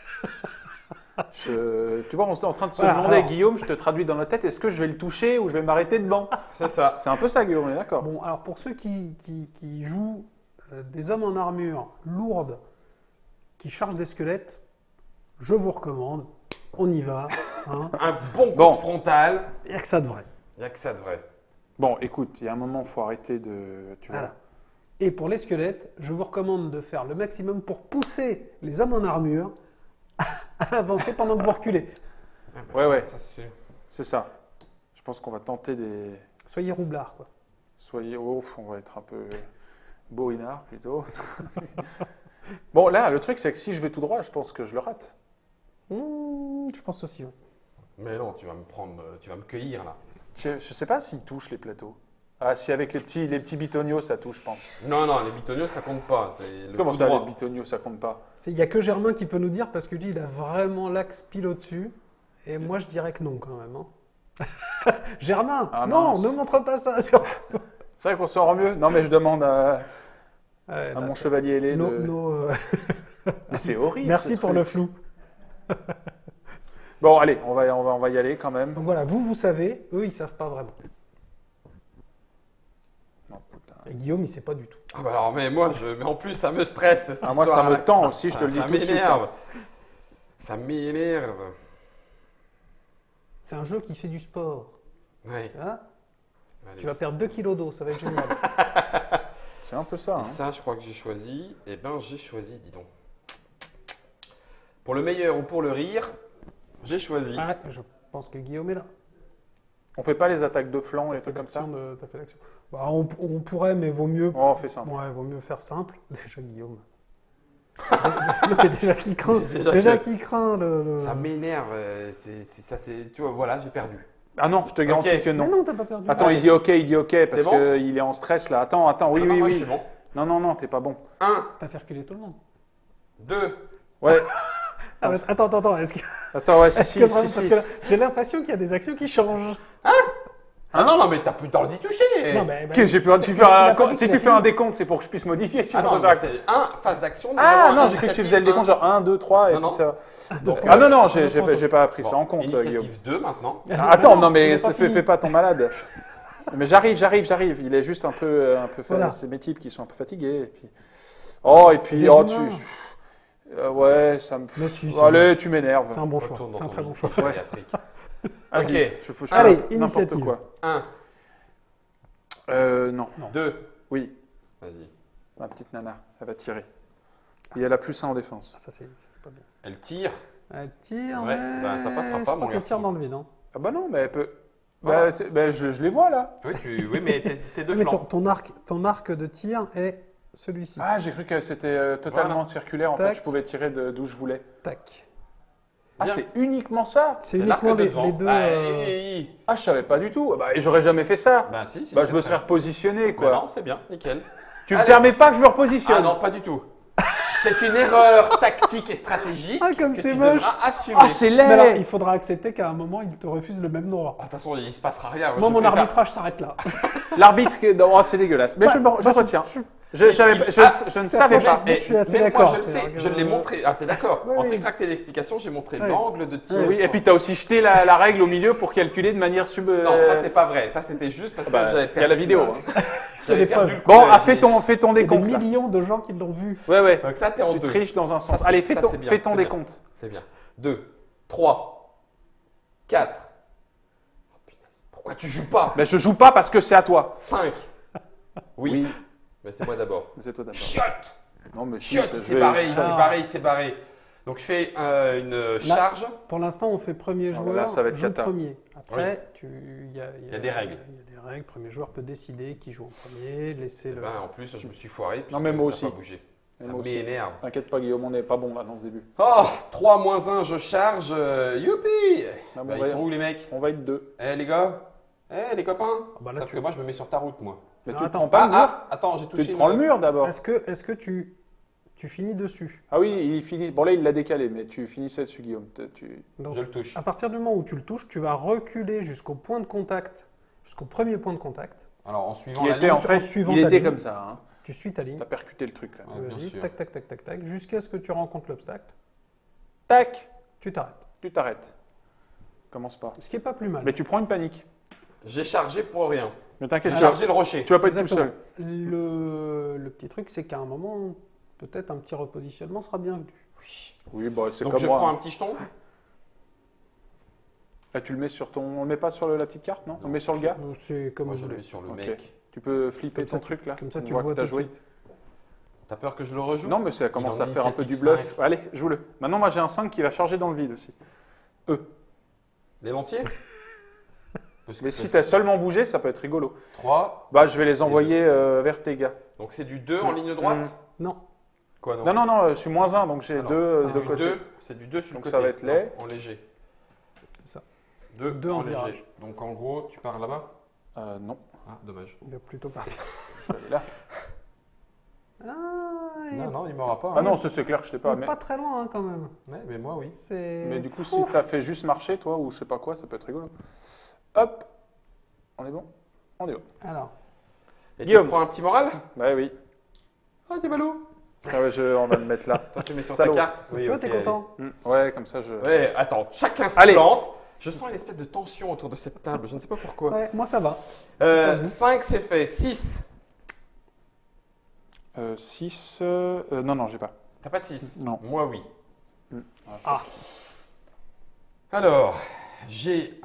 Tu vois, on est en train de se Voilà, demander, alors- Guillaume, je te traduis dans la tête, est-ce que je vais le toucher ou je vais m'arrêter devant? C'est ça. C'est un peu ça, Guillaume, on est d'accord. Bon, alors pour ceux qui jouent des hommes en armure lourde qui chargent des squelettes, je vous recommande, on y va. Hein. Un bon coup Bon. de frontal. Il n'y a que ça de vrai. Il n'y a que ça de vrai. Bon, écoute, il y a un moment, il faut arrêter de. Tu vois. Voilà. Et pour les squelettes, je vous recommande de faire le maximum pour pousser les hommes en armure à avancer pendant que vous reculez. Ouais. Ça, C'est ça. Je pense qu'on va tenter des. Soyez roublards, quoi. Soyez ouf, on va être un peu borinard plutôt. Bon, là, le truc, c'est que si je vais tout droit, je pense que je le rate. Je pense aussi, ouais. Mais non, tu vas me prendre, tu vas me cueillir là. Je sais pas s'ils touchent les plateaux. Ah, si avec les petits bitonios, ça touche, je pense. Non, les bitonios, ça compte pas. C'est le Comment tout ça, droit. les bitonios, ça compte pas? Il n'y a que Germain qui peut nous dire parce que lui, il a vraiment l'axe pile au-dessus. Et moi, je dirais que non, quand même. Hein. Germain, Ah, non, mince. ne montre pas ça. Surtout. C'est vrai qu'on se rend mieux? Non, mais je demande à Ouais, là, mon c'est- chevalier ailé de... Mais c'est horrible. Merci ce pour truc. le flou. Bon, allez, on va y aller quand même. Donc voilà, vous savez, eux, ils savent pas vraiment. Non, putain. Et Guillaume, il sait pas du tout. Ah bah alors, mais en plus, ça me stresse. Cette Ah, moi, ça histoire-là. me tend aussi, je te le dis Ça tout de suite. m'énerve. Ça m'énerve. C'est un jeu qui fait du sport. Ouais. Hein Allez, Tu vas perdre 2 kilos d'eau, ça va être génial. C'est un peu ça. Et Hein. ça, je crois que j'ai choisi. Eh ben, j'ai choisi, dis donc. Pour le meilleur ou pour le rire, j'ai choisi. Ah, je pense que Guillaume est là. On fait pas les attaques de flanc et des trucs comme ça? T'as fait l'action. Bah, on pourrait, mais vaut mieux. Oh, on fait ça. Ouais, vaut mieux faire simple. Déjà Guillaume. Déjà qui craint. Déjà Déjà que- qui craint le. Ça m'énerve. Tu vois, voilà, j'ai perdu. Ah non, je te garantis Ok. que Mais non. non, t'as pas perdu. Attends, Allez. il dit ok, parce bon qu'il est en stress là. Attends, oui, Ah non, oui, moi, je oui. suis bon. Non, t'es pas bon. 1, T'as fait reculer tout le monde. 2. Ouais. Attends. Est-ce que, Attends, ouais, si, est-ce que si, vraiment- si, parce si. que là, j'ai l'impression qu'il y a des actions qui changent. Ah non, mais t'as plus le temps d'y toucher. Non, mais, Ok, j'ai plus le droit de il faire a un... pas dit Si qu'il tu a fais un fini. décompte, c'est pour que je puisse modifier. Ah Sinon, non, ça mais c'est 1, phase d'action. Ah numéro non, un, j'ai cru que tu initiative faisais le décompte 1. genre 1, 2, 3 et Non, puis non. ça. Donc, Ah non, je pense j'ai pas pris ça bon, en compte, Guillaume. Initiative 2 maintenant. Attends, non, il mais est ça pas fini. fais pas ton malade. Mais j'arrive. Il est juste un peu Voilà. c'est mes types qui sont un peu fatigués. Et puis... Oh, et puis, des oh, humains. ouais, ça me... Mais si, Allez, tu m'énerves. c'est un bon choix. Retourne C'est dans un ton très bon choix. mini gériatrique. Vas-y, Ok. je fais Allez, n'importe initiative. quoi. 1, Non. 2. Oui, Vas-y. ma petite nana, elle va tirer. Et elle a plus 1 en défense. Ça, c'est pas bien. Elle tire. Elle tire, Ouais, mais bah, ça passera je pas, crois mon qu'elle tire garçon. dans le vide. Hein. Ah bah non, mais elle peut... Voilà. Je les vois là. Oui, mais t'es de Mais flanc. ton arc de tir est celui-ci. Ah, j'ai cru que c'était totalement Voilà. circulaire. En Tac. fait, je pouvais tirer d'où je voulais. Tac. Ah, Bien. c'est uniquement ça? C'est l'arc uniquement de les devant. deux. Bah, hi. Ah, je savais pas du tout. Bah, et j'aurais jamais fait ça. Bah, si, Bah, je c'est me très- serais repositionné, Bah quoi. non, c'est bien, nickel. Tu me Allez. permets pas que je me repositionne? Ah non, pas du tout. C'est une erreur tactique et stratégique Ah, comme que c'est tu moche. devras assumer. Ah, c'est Mais alors, laid! il faudra accepter qu'à un moment, il te refuse le même droit. Ah, de toute façon, il se passera rien. Moi, je mon vais faire- arbitrage s'arrête là. L'arbitre, oh, c'est dégueulasse. Mais Ouais, je moi, retiens. je- Je ne c'est savais approché. pas. Moi, je suis assez même d'accord, Moi, je le c'est-à-dire sais, que- je l'ai montré. Ah, t'es d'accord? Ouais, En oui. trictrac d'explication, j'ai montré Ouais. l'angle de tir. Oui, sur- et puis tu as aussi jeté la règle au milieu pour calculer de manière Non, ça, c'est pas vrai. Ça, c'était juste parce que Bah, j'avais il y perdu. a la vidéo. Hein. J'avais les perdu preuves. le Bon, coup, ah, fais ton Il y a décompte des là. millions de gens qui l'ont vu. Ouais. Donc ça, t'es en Tu deux. triches dans un Ça, sens. c'est- Allez, ça, fais c'est ton bien, fais ton c'est bien. décompte. C'est bien. 2, 3, 4. Oh, punaise. Pourquoi tu joues pas? Mais je joue pas parce que c'est à toi. 5. Oui. Mais c'est moi d'abord. Mais c'est toi d'abord. Chiotte! Non, mais si, Chiotte, je c'est vais- barré, je- c'est barré, c'est barré. Donc je fais une charge. Pour l'instant, on fait premier Ah, joueur, là, ça va être joue cata. premier. Après, il y a des règles. Il y a des règles. Le premier joueur peut décider qui joue en premier, laisser Eh le... ben, en plus, je me suis foiré. Non, mais moi puisque aussi. t'as pas bougé. Et Ça moi aussi. m'énerve. T'inquiète pas, Guillaume, on n'est pas bon là dans ce début. Oh, 3 moins 1, je charge. Youpi Ah, bon, Bah, on ils va- sont où les mecs? On va être 2. Eh les gars? Eh les copains? Ah, bah là, Sauf tu- que moi, je me mets sur ta route, moi. Mais Non, tu ne attends. prends pas le mur. Attends, j'ai touché. Tu te prends le mur d'abord. Est-ce que tu finis dessus? Ah oui, il finit. Bon là, il l'a décalé, mais tu finissais dessus, Guillaume. Donc, Je le touche. à partir du moment où tu le touches, tu vas reculer jusqu'au point de contact, jusqu'au premier point de contact. Alors, en suivant Qui la était ligne. en fait, suivant il ta était ligne. comme ça. Hein. Tu suis ta ligne. T'as percuté le truc là. Ouais, bien Vas-y, sûr. tac, tac, tac, tac, tac, jusqu'à ce que tu rencontres l'obstacle. Tac, Tu t'arrêtes. tu t'arrêtes. Commence pas. Ce qui est pas plus mal. Mais tu prends une panique. J'ai chargé pour rien. Mais t'inquiète, J'ai tu vas- chargé le rocher. tu vas pas être tout Exactement. seul. Le petit truc, c'est qu'à un moment, peut-être un petit repositionnement sera bienvenu. Oui, bah c'est Donc comme je moi. prends hein. un petit jeton. Là, tu le mets sur ton. On le met pas sur la petite carte, non, On le met sur le gars. C'est comme Moi, vous je le voulez. mets sur le Ok. mec. Tu peux flipper Comme ça, ton truc là. Comme ça, On tu voit le vois que t'as tout de joué. suite. T'as peur que je le rejoue? Non, mais ça commence Il est à en faire un peu du initiative bluff. 5. Allez, joue-le. Maintenant, moi j'ai un 5 qui va charger dans le vide aussi. Les lanciers? Parce que Mais si c'est t'as seulement bougé, ça peut être rigolo. 3. Bah, je vais les envoyer vers tes gars. Donc c'est du 2 en ligne droite? Non. Quoi Non, non, non, je suis -1, donc j'ai Alors, 2 c'est de du côté. 2, c'est du 2 sur Donc le ça côté. va être laid. En léger. C'est ça. 2 Deux en en léger. virage. Donc en gros, tu pars là-bas? Non, Ah, dommage. Il va plutôt partir. je vais aller là. Ah, il Non, est non, il m'aura pas. Ah hein. non, c'est clair que je t'ai pas. il est pas très loin hein, quand même. Ouais, mais moi, oui. C'est. Mais du coup, si t'as fait juste marcher, toi, ou je sais pas quoi, ça peut être rigolo. Hop, on est bon. On est bon. Alors, Et Guillaume. tu prends un petit moral? Ouais, oui. Ah, c'est ballot. Ah ouais, on va le mettre là. Toi, tu mets sur Salaud. ta carte. tu vois, t'es content. Ouais, comme ça, je. Ouais, attends, chacun se Allez. plante. Je sens une espèce de tension autour de cette table, je ne sais pas pourquoi. Ouais, moi ça va. 5, c'est fait. 6. 6. Non, non, j'ai pas. T'as pas de 6? Non. Moi, oui. Ah, Alors, j'ai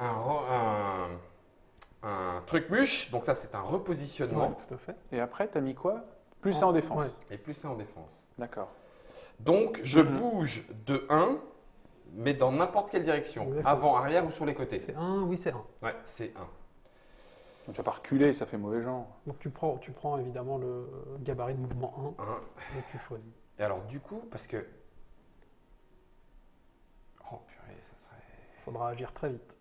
un truc mûche, donc ça, c'est un repositionnement. ouais, tout à fait. Et après, t'as mis quoi Plus c'est en défense. Ouais. Et plus c'est en défense. D'accord. Donc, je Mhm. bouge de 1, mais dans n'importe quelle direction. Exactement. Avant, arrière ou sur les côtés. C'est un, oui, c'est un. Ouais, c'est 1. Donc, tu vas pas reculer, ça fait mauvais genre. Donc tu prends évidemment le gabarit de mouvement 1 1. et tu choisis. Et alors, du coup, parce que... Oh, purée, ça serait... Il faudra agir très vite.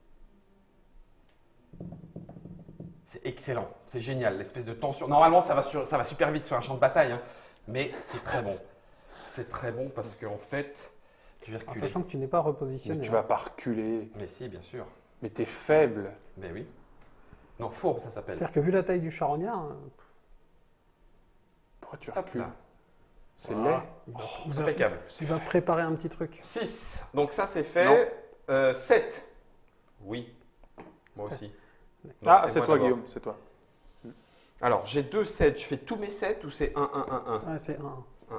C'est excellent, c'est génial, l'espèce de tension. Normalement, ça va super vite sur un champ de bataille, hein, mais c'est très bon. C'est très bon parce qu'en fait, je vais En reculer. sachant que tu n'es pas Mais repositionné. tu hein. vas pas reculer. Mais si, bien sûr. Mais t'es faible. Mais oui. Non, fourbe, ça s'appelle. C'est-à-dire que vu la taille du charognard, Pourquoi tu Hop recules là. C'est Voilà. laid. il va, Impeccable. il va préparer un petit truc. 6. Donc ça, c'est fait. 7. Oui. Moi aussi. Non, Ah, c'est moi toi, d'abord. Guillaume, c'est toi. Alors, j'ai 2 7. Je fais tous mes 7 ou c'est 1, 1, 1, 1 Ouais, c'est un. 1, 1.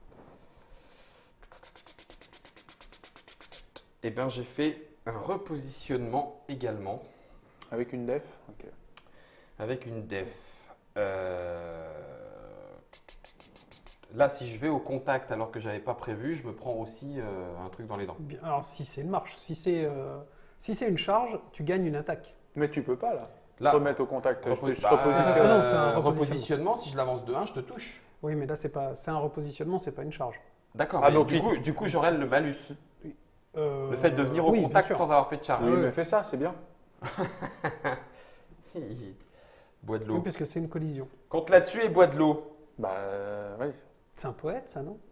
Eh bien, j'ai fait un repositionnement également Avec une def Ok. avec une def. Là, si je vais au contact alors que j'avais pas prévu, je me prends aussi un truc dans les dents. Bien, alors si c'est une marche, si c'est une charge, tu gagnes une attaque. Mais tu peux pas, là. Là, Remettre au contact. Je te bah, repositionne. Ah non, c'est un repositionnement. Si je l'avance de 1, je te touche. Oui, mais là c'est un repositionnement, c'est pas une charge. D'accord. Ah, mais donc du coup, j'aurai le malus. Le fait de venir au oui, bien contact sûr. sans avoir fait de charge. Oui, ouais. mais fais ça, c'est bien. Bois de Oui, l'eau. puisque c'est une collision. Compte là-dessus et bois de l'eau. Bah, oui. C'est un poète, ça, non?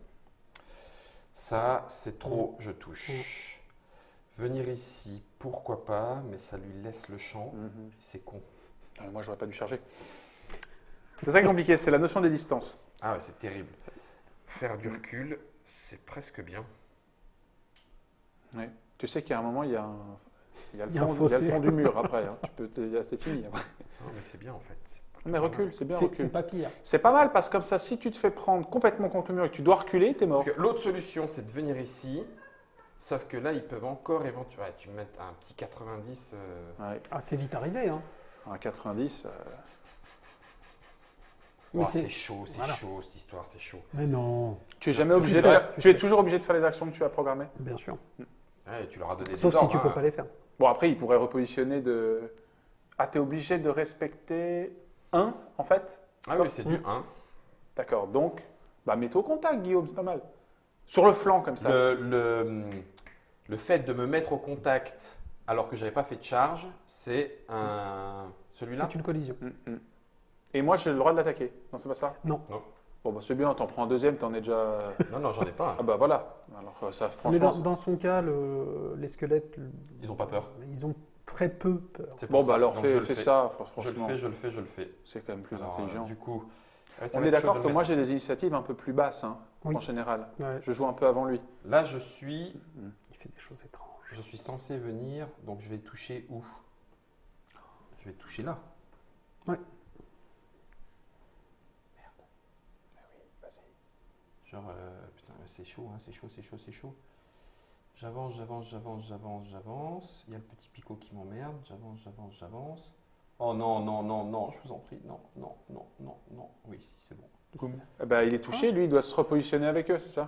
Ça, c'est trop, je touche. Venir ici, pourquoi pas, mais ça lui laisse le champ. C'est con. Moi, j'aurais pas dû charger. C'est ça qui est compliqué, c'est la notion des distances. Ah ouais, c'est terrible. Faire du recul, c'est presque bien. Oui. Tu sais qu'à un moment, il y a le Il y a un fond fossé. du mur après. Hein. C'est fini. Après. Non, mais c'est bien en fait. Mais recule, c'est bien C'est recule. pas pire. C'est pas mal parce que comme ça, si tu te fais prendre complètement contre le mur et que tu dois reculer, t'es mort. Parce que l'autre solution, c'est de venir ici. Sauf que là, ils peuvent encore éventuellement. Ouais, tu mets un petit 90. Ouais. Ah, c'est vite arrivé, hein. Un 90. Mais c'est chaud, c'est voilà. chaud cette histoire, c'est chaud. Mais non, Tu es jamais Tu obligé sais, de faire. tu Tu es sais. toujours obligé de faire les actions que tu as programmées. bien sûr. Ouais, tu leur as donné des Sauf si ordres, tu peux hein. pas les faire. Bon, après, il pourrait repositionner de. Ah, t'es obligé de respecter 1, en fait. Ah oui, c'est du 1. D'accord. Donc, bah, mets-toi au contact, Guillaume, c'est pas mal. Sur le flanc, comme ça. Le fait de me mettre au contact alors que j'avais pas fait de charge, c'est celui-là. C'est une collision. Et moi, j'ai le droit de l'attaquer. Non, c'est pas ça? Non. Bon, bah, c'est bien, t'en prends un deuxième, t'en es déjà. Non, non, j'en ai pas. Ah, bah voilà. Alors, ça, Mais franchement. dans son cas, les squelettes, Ils ont pas peur. ils ont très peu peur. C'est pour Bon, ça. bah alors, Donc, je le fais fais. ça, Je le franchement. fais, je le fais, je le fais. C'est quand même plus Alors, intelligent. du coup, ouais, ça On va est être chaud d'accord de que le moi, mettre. j'ai des initiatives un peu plus basses, hein, Oui. en général. Ouais, Je joue un peu avant lui. Là, je suis il fait des choses étranges. censé venir, donc je vais toucher où? Je vais toucher là. Ouais. Genre, putain, c'est chaud, hein, c'est chaud, c'est chaud, c'est chaud. J'avance, j'avance, j'avance, j'avance, j'avance. Il y a le petit picot qui m'emmerde. J'avance, j'avance, j'avance. Oh non, non, non, non, je vous en prie. Non, non, non, non, non. Oui, c'est bon. Eh ben, il est touché, lui, il doit se repositionner avec eux, c'est ça?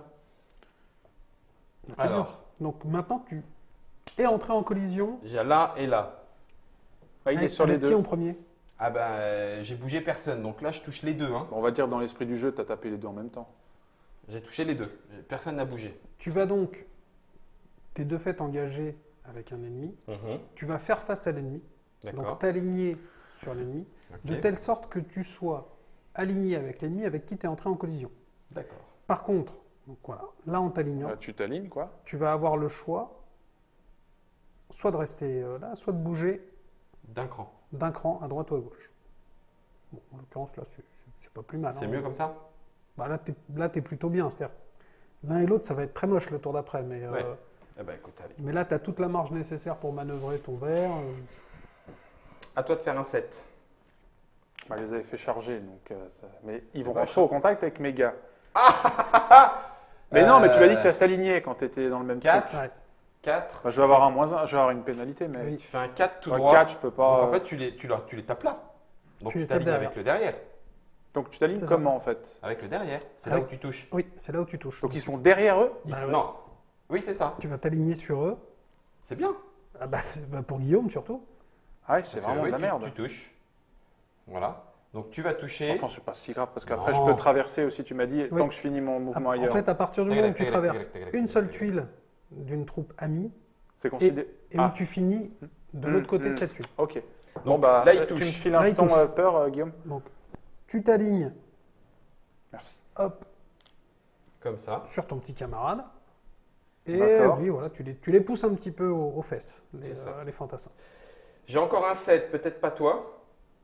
Alors, Donc maintenant, tu es entré en collision. j'ai là et là. Ah, il est avec- sur les avec qui deux. en premier? Ah ben, j'ai bougé personne. Donc là, je touche les deux. Hein. On va dire dans l'esprit du jeu, tu as tapé les deux en même temps. J'ai touché les deux. Personne n'a bougé. Tu vas donc, tes deux faits engagés avec un ennemi, tu vas faire face à l'ennemi, D'accord. donc t'aligner sur l'ennemi, de Ok. telle sorte que tu sois aligné avec l'ennemi avec qui tu es entré en collision. D'accord. Par contre, donc voilà, là en t'alignant, Tu t'alignes, quoi. tu vas avoir le choix soit de rester là, soit de bouger D'un cran. d'un cran à droite ou à gauche. Bon, en l'occurrence, là, c'est pas plus mal. C'est hein. mieux comme ça? Bah, là, t'es plutôt bien. C'est-à-dire, l'un et l'autre, ça va être très moche le tour d'après. Mais, Ouais. Eh ben, écoute, allez. mais là, tu as toute la marge nécessaire pour manœuvrer ton verre. À toi de faire un 7. Bah, ils les avaient fait charger, donc. Mais ils vont bah, rentrer au contact avec mes gars. Mais non, mais tu m'as dit que ça s'alignait quand tu étais dans le même 4. truc. Ouais. 4. Bah, je vais avoir un -1, je vais avoir une pénalité, mais. Oui. Tu fais un 4 tout Ouais, droit. 4, je peux pas. Donc, en fait, tu les tapes là. Donc Tu tu les tapes t'alignes avec le derrière. Donc tu t'alignes C'est ça. comment en fait? Avec le derrière. C'est là Avec- où tu touches. Oui, c'est là où tu touches. Donc ils sont derrière eux? Bah, ouais. Non. Oui, c'est ça. Tu vas t'aligner sur eux. C'est bien. Ah bah, pour Guillaume surtout. Ah ouais, c'est Parce que, vraiment oui, de la merde. Tu touches. Voilà. Donc tu vas toucher. Enfin, c'est pas si grave parce qu'après Non. je peux traverser aussi, tu m'as dit, Oui. tant que je finis mon mouvement En ailleurs. fait, à partir du Tac, moment où tac, tu tac, tac, traverses tac, tac, une tac, seule tac, tac. tuile d'une troupe amie C'est considéré. et Ah, où tu finis de l'autre côté de cette tuile. ok. Bon, Donc, bah, là, il tu me touche. files un Là, il jeton touche. peur, Guillaume? Donc, tu t'alignes, Merci. hop, Comme ça. sur ton petit camarade. Et D'accord. oui, voilà, tu les pousses un petit peu aux fesses, C'est ça. les fantassins. J'ai encore un 7, peut-être pas toi.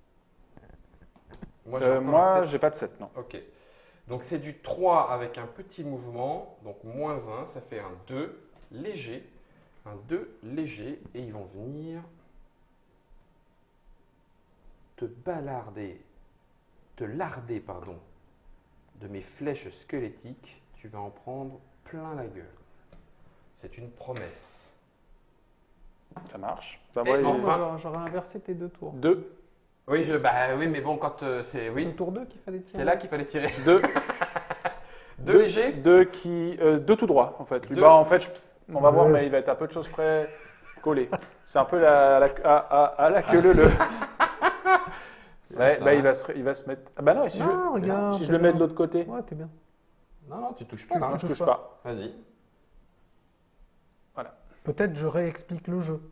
Moi, j'ai encore un Moi, 7. j'ai pas de 7, non. Ok. Donc c'est du 3 avec un petit mouvement. Donc -1, ça fait un 2 léger. Un 2 léger. Et ils vont venir te larder, pardon, de mes flèches squelettiques. Tu vas en prendre plein la gueule. C'est une promesse. Ça marche. Bah, Et moi, non, il- enfin- J'aurais inversé tes deux tours. 2. Oui, oui, mais bon, quand c'est C'est oui, le tour 2 qu'il fallait tirer. c'est là qu'il fallait tirer. 2. 2 légers. 2 qui. 2 tout droit, en fait. Lui, Deux. bah, en fait, on va voir, Ouais. mais il va être à peu de choses près collé. C'est un peu à la queue leu. Ouais, Attends, bah, hein. il va se mettre. Ah bah non, et si Ah, je, regarde, si je c'est le mets bien. de l'autre côté, Ouais, t'es bien. Non, non, tu touches pas. Tu là. non, je touches touche pas. pas. Vas-y. Peut-être je réexplique le jeu.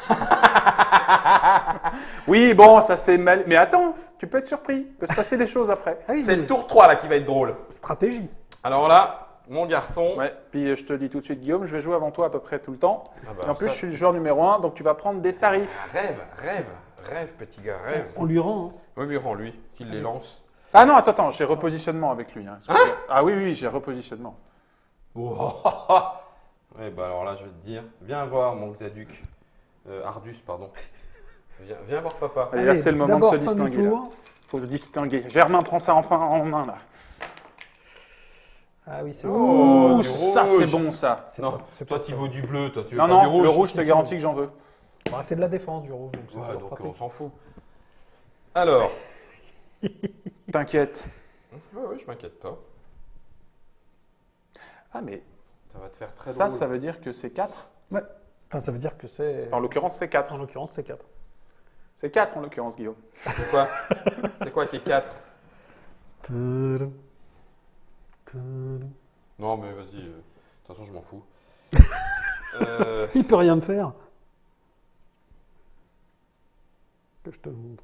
Oui, bon, ça c'est mal. Mais attends, tu peux être surpris. Il peut se passer des choses après. Ah oui, C'est mais le tour 3 là qui va être drôle. stratégie. Alors là, mon garçon. Ouais, puis je te dis tout de suite, Guillaume, je vais jouer avant toi à peu près tout le temps. Ah bah, Et en plus, ça- je suis le joueur numéro 1, donc tu vas prendre des tarifs. Rêve, petit gars, rêve. On lui rend. Hein. Oui, mais rends-lui, qu'il les lance. Ah non, attends, j'ai repositionnement avec lui. Hein, ah oui, j'ai repositionnement. Ouais, bah alors là, je vais te dire, viens voir mon Xaduc. Ardus, pardon. Viens voir papa. Allez, là, c'est le moment de d'abord, se fin du distinguer. tour. Faut se distinguer. Germain, prends ça enfin en main là. Ah oui, c'est Oh, bon. Ouh, du ça rouge. c'est bon ça. C'est Non, pas- c'est toi, pas tu ça. vaux du bleu, toi, tu veux Non, pas non, du rouge. le rouge, si, je te si, garantis si. que j'en veux. Bah, c'est de la défense du rouge, donc c'est Ouais, toujours donc pratique. on s'en fout. Alors, T'inquiète. Ouais, je m'inquiète pas. Ah, mais Ça va te faire très ça, drôle. ça veut dire que c'est 4. Ouais. Enfin, ça veut dire que c'est. En l'occurrence, c'est 4. En l'occurrence, c'est 4. C'est 4 en l'occurrence, Guillaume. C'est quoi? C'est quoi qui est 4? Non, mais vas-y. De toute façon, je m'en fous. Il peut rien me faire. Que je te le montre.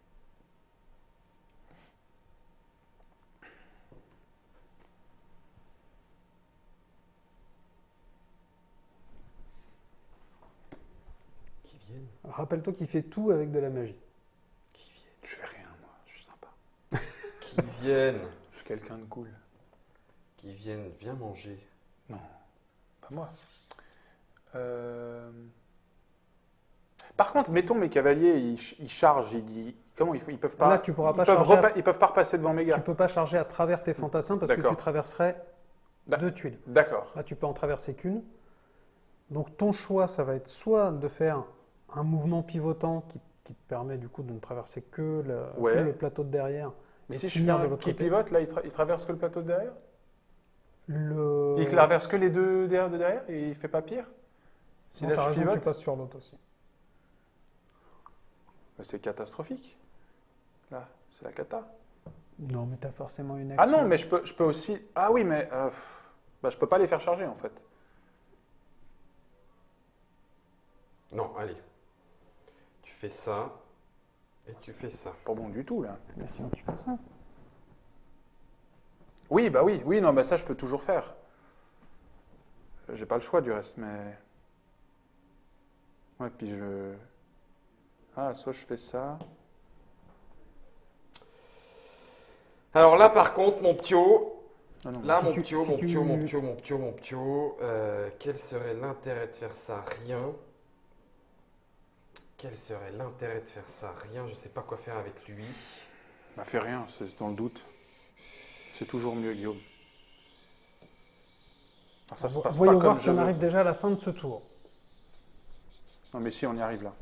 Qui viennent? Rappelle-toi qu'il fait tout avec de la magie. Qui viennent? Je fais rien, moi. Je suis sympa. Qui viennent? Je suis quelqu'un de cool. Qui viennent? Viens manger. Non, pas moi. Par contre, mettons mes cavaliers, ils chargent, comment ils peuvent pas. Là, tu pourras pas ils peuvent charger ils peuvent pas repasser devant mes Tu gars. peux pas charger à travers tes fantassins parce que D'accord. tu traverserais Da- 2 tuiles. D'accord. Là, tu peux en traverser qu'une. Donc, ton choix, ça va être soit de faire un mouvement pivotant qui te permet du coup de ne traverser que Ouais. que le plateau de derrière. Mais et si de je fais finir de un l'autre qui côté. pivote, là, il traverse que le plateau de derrière. Le... Il traverse que les deux de derrière et il fait pas pire. Si Non, là t'as je raison, pivote, tu passes sur l'autre aussi. c'est catastrophique. Là, c'est la cata. Non, mais tu as forcément une Ah action. non, mais je peux aussi. Ah oui, mais je peux pas les faire charger en fait. Non, allez. Tu fais ça. Et tu fais ça. Pas bon du tout là. Mais sinon, tu fais ça. Oui, bah oui, non, bah ça je peux toujours faire. J'ai pas le choix du reste, mais. Ouais, puis je. Ah, soit je fais ça. Alors là, par contre, mon ptio. Ah non. Là, Si mon tu- ptio, si mon tu- ptio, mon ptio, mon ptio, mon ptio. Quel serait l'intérêt de faire ça? Rien. Quel serait l'intérêt de faire ça? Rien. Je sais pas quoi faire avec lui. Bah fais rien, c'est dans le doute. C'est toujours mieux, Guillaume. Ah, ça se passe pas Voyons comme voir si je on veux. arrive déjà à la fin de ce tour. Non mais si, on y arrive là.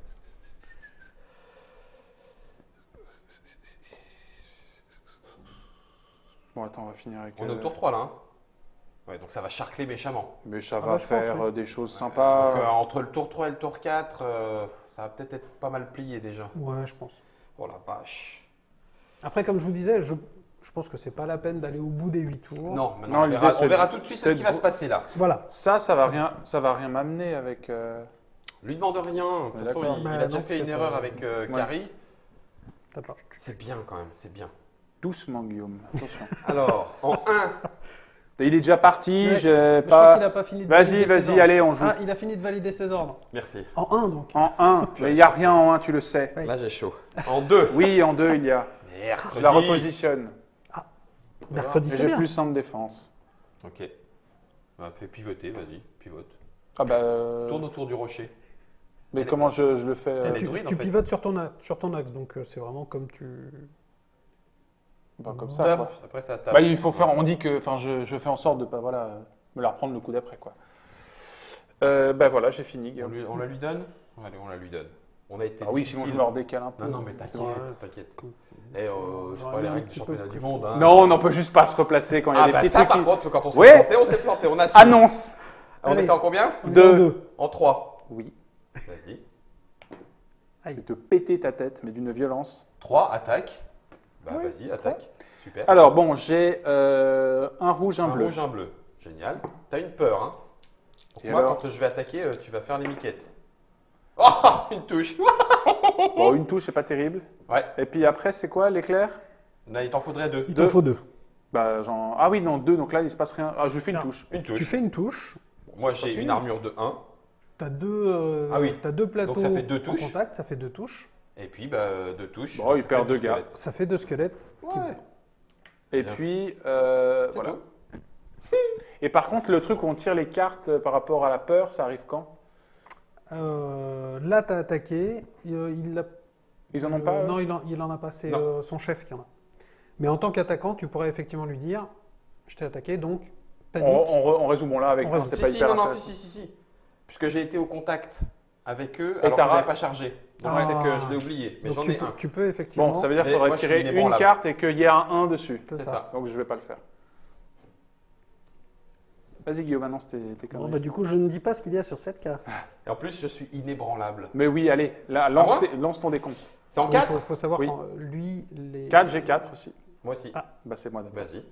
Bon, attends, on va finir avec... On est au tour 3 là. Hein. Ouais, donc ça va charcler méchamment. Mais ça Ah va bah, je pense, faire oui. des choses sympas. Donc, entre le tour 3 et le tour 4, ça va peut-être être pas mal plié déjà. Ouais, je pense. Oh la vache. Après, comme je vous disais, je pense que c'est pas la peine d'aller au bout des 8 tours. Non, maintenant Non, on l'idée, verra, c'est on verra de- tout de suite c'est ce qui de va vous- se passer là. Voilà. Ça va rien m'amener avec... Lui demande rien. De toute façon, d'accord. il Bah, a déjà non, fait une c'est erreur pas- avec Ouais. Carrie. T'as pas. C'est bien quand même, c'est bien. Doucement, Guillaume. Attention. Alors, en 1, Il est déjà parti, Ouais, j'ai Mais je crois qu'il pas... a pas fini de Vas-y, valider ses vas-y, ordres. allez, on joue. Ah, il a fini de valider ses ordres. merci. En 1 donc. En 1, mais il n'y a rien en 1, tu le sais. Ouais. Là, j'ai chaud. En 2, Oui, en 2, il y a. mercredi. Je la repositionne. Mercredi, Et c'est j'ai bien. plus 100 de défense. Ok. Bah, fais pivoter, vas-y, pivote. Ah bah... Tourne autour du rocher. Mais Elle est- comment je le fais Elle est Tu, druide, tu en fait. pivotes sur ton axe, donc c'est vraiment comme tu. Pas comme ça, quoi. Après, ça tape. Bah, il faut faire... On dit que... Enfin, je fais en sorte de pas, voilà, me la reprendre le coup d'après, quoi. Bah voilà, j'ai fini, Guillaume. On la lui donne? Allez, on la lui donne. On a été Ah oui, difficile. sinon je me redécale un peu. Non, non, mais C'est vrai. t'inquiète. Eh, c'est J'aurais pas les mis un règles du petit peu championnat de du pression. monde. Hein. Non, on peut juste pas se replacer quand il y a Ah, des bah petits ça, trucs par qui... contre, quand on s'est Ouais. planté, on s'est planté. On a su. Annonce. On Allez. était en combien? On est Deux. en 2. En 3. Oui, Vas-y. je vais te péter ta tête, mais d'une violence. 3, attaque. Bah, Oui, vas-y, attaque. Super. Alors, bon, j'ai un rouge, un bleu. rouge, un bleu. Génial. T'as une peur, hein? Donc Et moi, alors quand je vais attaquer, tu vas faire les miquettes. Oh, une touche. Bon, une touche, c'est pas terrible. Ouais. Et puis après, c'est quoi, l'éclair? Là, il t'en faudrait 2. Il Deux. t'en faut 2. Bah, genre... Ah oui, non, 2, donc là, il se passe rien. Ah, je fais une Non. touche. Une touche. Tu fais une touche. Moi, c'est j'ai pas une fini. armure de 1. T'as deux, Ah oui. t'as deux plateaux Donc ça fait deux en touches. contact, ça fait 2 touches. Et puis, bah, 2 touches. Bon, il Ça perd fait deux deux gars. squelettes. Ça fait 2 squelettes. qui- Ouais. Et Bien. puis, C'est voilà. tout. Et par contre, le truc où on tire les cartes par rapport à la peur, ça arrive quand? Là, t'as attaqué. Ils en ont pas Non, il en a pas. C'est Non. son chef qui en a. Mais en tant qu'attaquant, tu pourrais effectivement lui dire je t'ai attaqué, donc panique. on résume, bon là, avec On un, résume. c'est pas Si, si, hyper non, non, intéressant. si. Puisque j'ai été au contact avec eux Et alors que t'as j'avais ra- pas chargé. Donc Ah. c'est que je l'ai oublié. Mais Donc j'en ai un. tu peux effectivement. Bon, ça veut dire qu'il Mais faudrait moi, je suis tirer une inébranlable. carte et qu'il y ait un 1 dessus. C'est C'est ça. ça. Donc je vais pas le faire. Vas-y Guillaume, maintenant c'était Bon, conneries. bah, du coup, je ne dis pas ce qu'il y a sur cette carte. Et en plus, je suis inébranlable. Mais oui, allez, là, moi lance ton décompte. C'est en Il 4 faut savoir Oui. quand lui, les. 4, j'ai 4 aussi. Moi aussi. Ah. Bah c'est moi d'abord. Vas-y.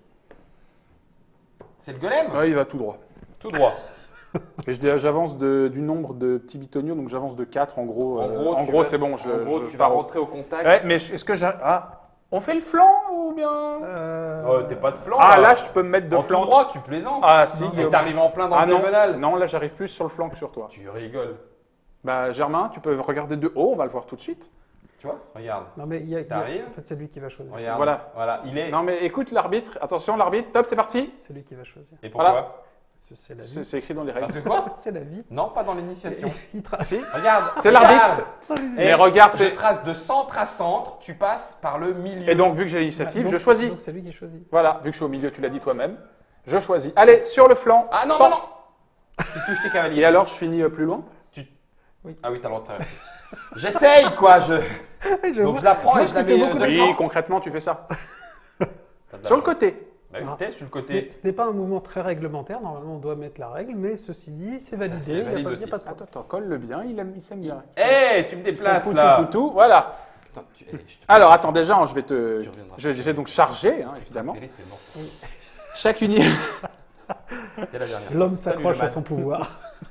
C'est le golem Ouais, il va tout droit. Tout droit. Et j'avance du nombre de petits bitoniaux, donc j'avance de 4 en gros. En En tu gros, vas- c'est bon. En gros, je tu vas pars au- rentrer au contact. Ouais, mais est-ce que j'ai. Ah, on fait le flanc ou bien. T'es pas de flanc. Ah, là, je peux me mettre de en tout flanc. droit, tu plaisantes. Ah, si, Non, Et Guillaume. t'arrives en plein dans Ah le non, diagonale. non, là, j'arrive plus sur le flanc que sur toi. Tu rigoles. Bah, Germain, tu peux regarder de haut, on va le voir tout de suite. Tu vois Regarde. Non, mais T'arrives. en fait, c'est lui qui va choisir. Regarde. Voilà. Voilà. Il est. Non, mais écoute l'arbitre. Attention, l'arbitre. Top, c'est parti. C'est lui qui va choisir. Et pourquoi Voilà. C'est la vie. C'est écrit dans les règles. Parce que quoi C'est la vie. Non, pas dans l'initiation. Il trace. Si. Regarde. C'est regarde. l'arbitre. Et Mais regarde, je c'est. trace de centre à centre, tu passes par le milieu. Et donc, vu que j'ai l'initiative, Donc, je choisis. Donc c'est lui qui choisit. Voilà, vu que je suis au milieu, tu l'as dit toi-même. Je choisis. Allez, sur le flanc. Ah non, Pan. non, non Tu touches tes cavaliers. Et alors, je finis plus loin. Ah oui, t'as le droit de traverser. J'essaye, quoi. Donc vois- je la prends je vois et je que la tu fais mets beaucoup devant. Oui, concrètement, tu fais ça. T'as de la Sur le chance. côté. Bah oui, t'es sur le Ce n'est- côté. ce n'est pas un mouvement très réglementaire. Normalement, on doit mettre la règle, mais ceci dit, c'est validé. c'est Il n'y a, valide pas- il y a aussi. pas de problème. Attends, colle-le bien, il s'aime bien. Hé, tu me déplaces Poutou, là. poutou, voilà. Putain, je te- Alors, attends, déjà, je vais te. Tu reviendras. J'ai donc chargé, hein, évidemment. Télé, c'est mort. Chaque unité. C'était la dernière. L'homme Salut, s'accroche le à man. son pouvoir.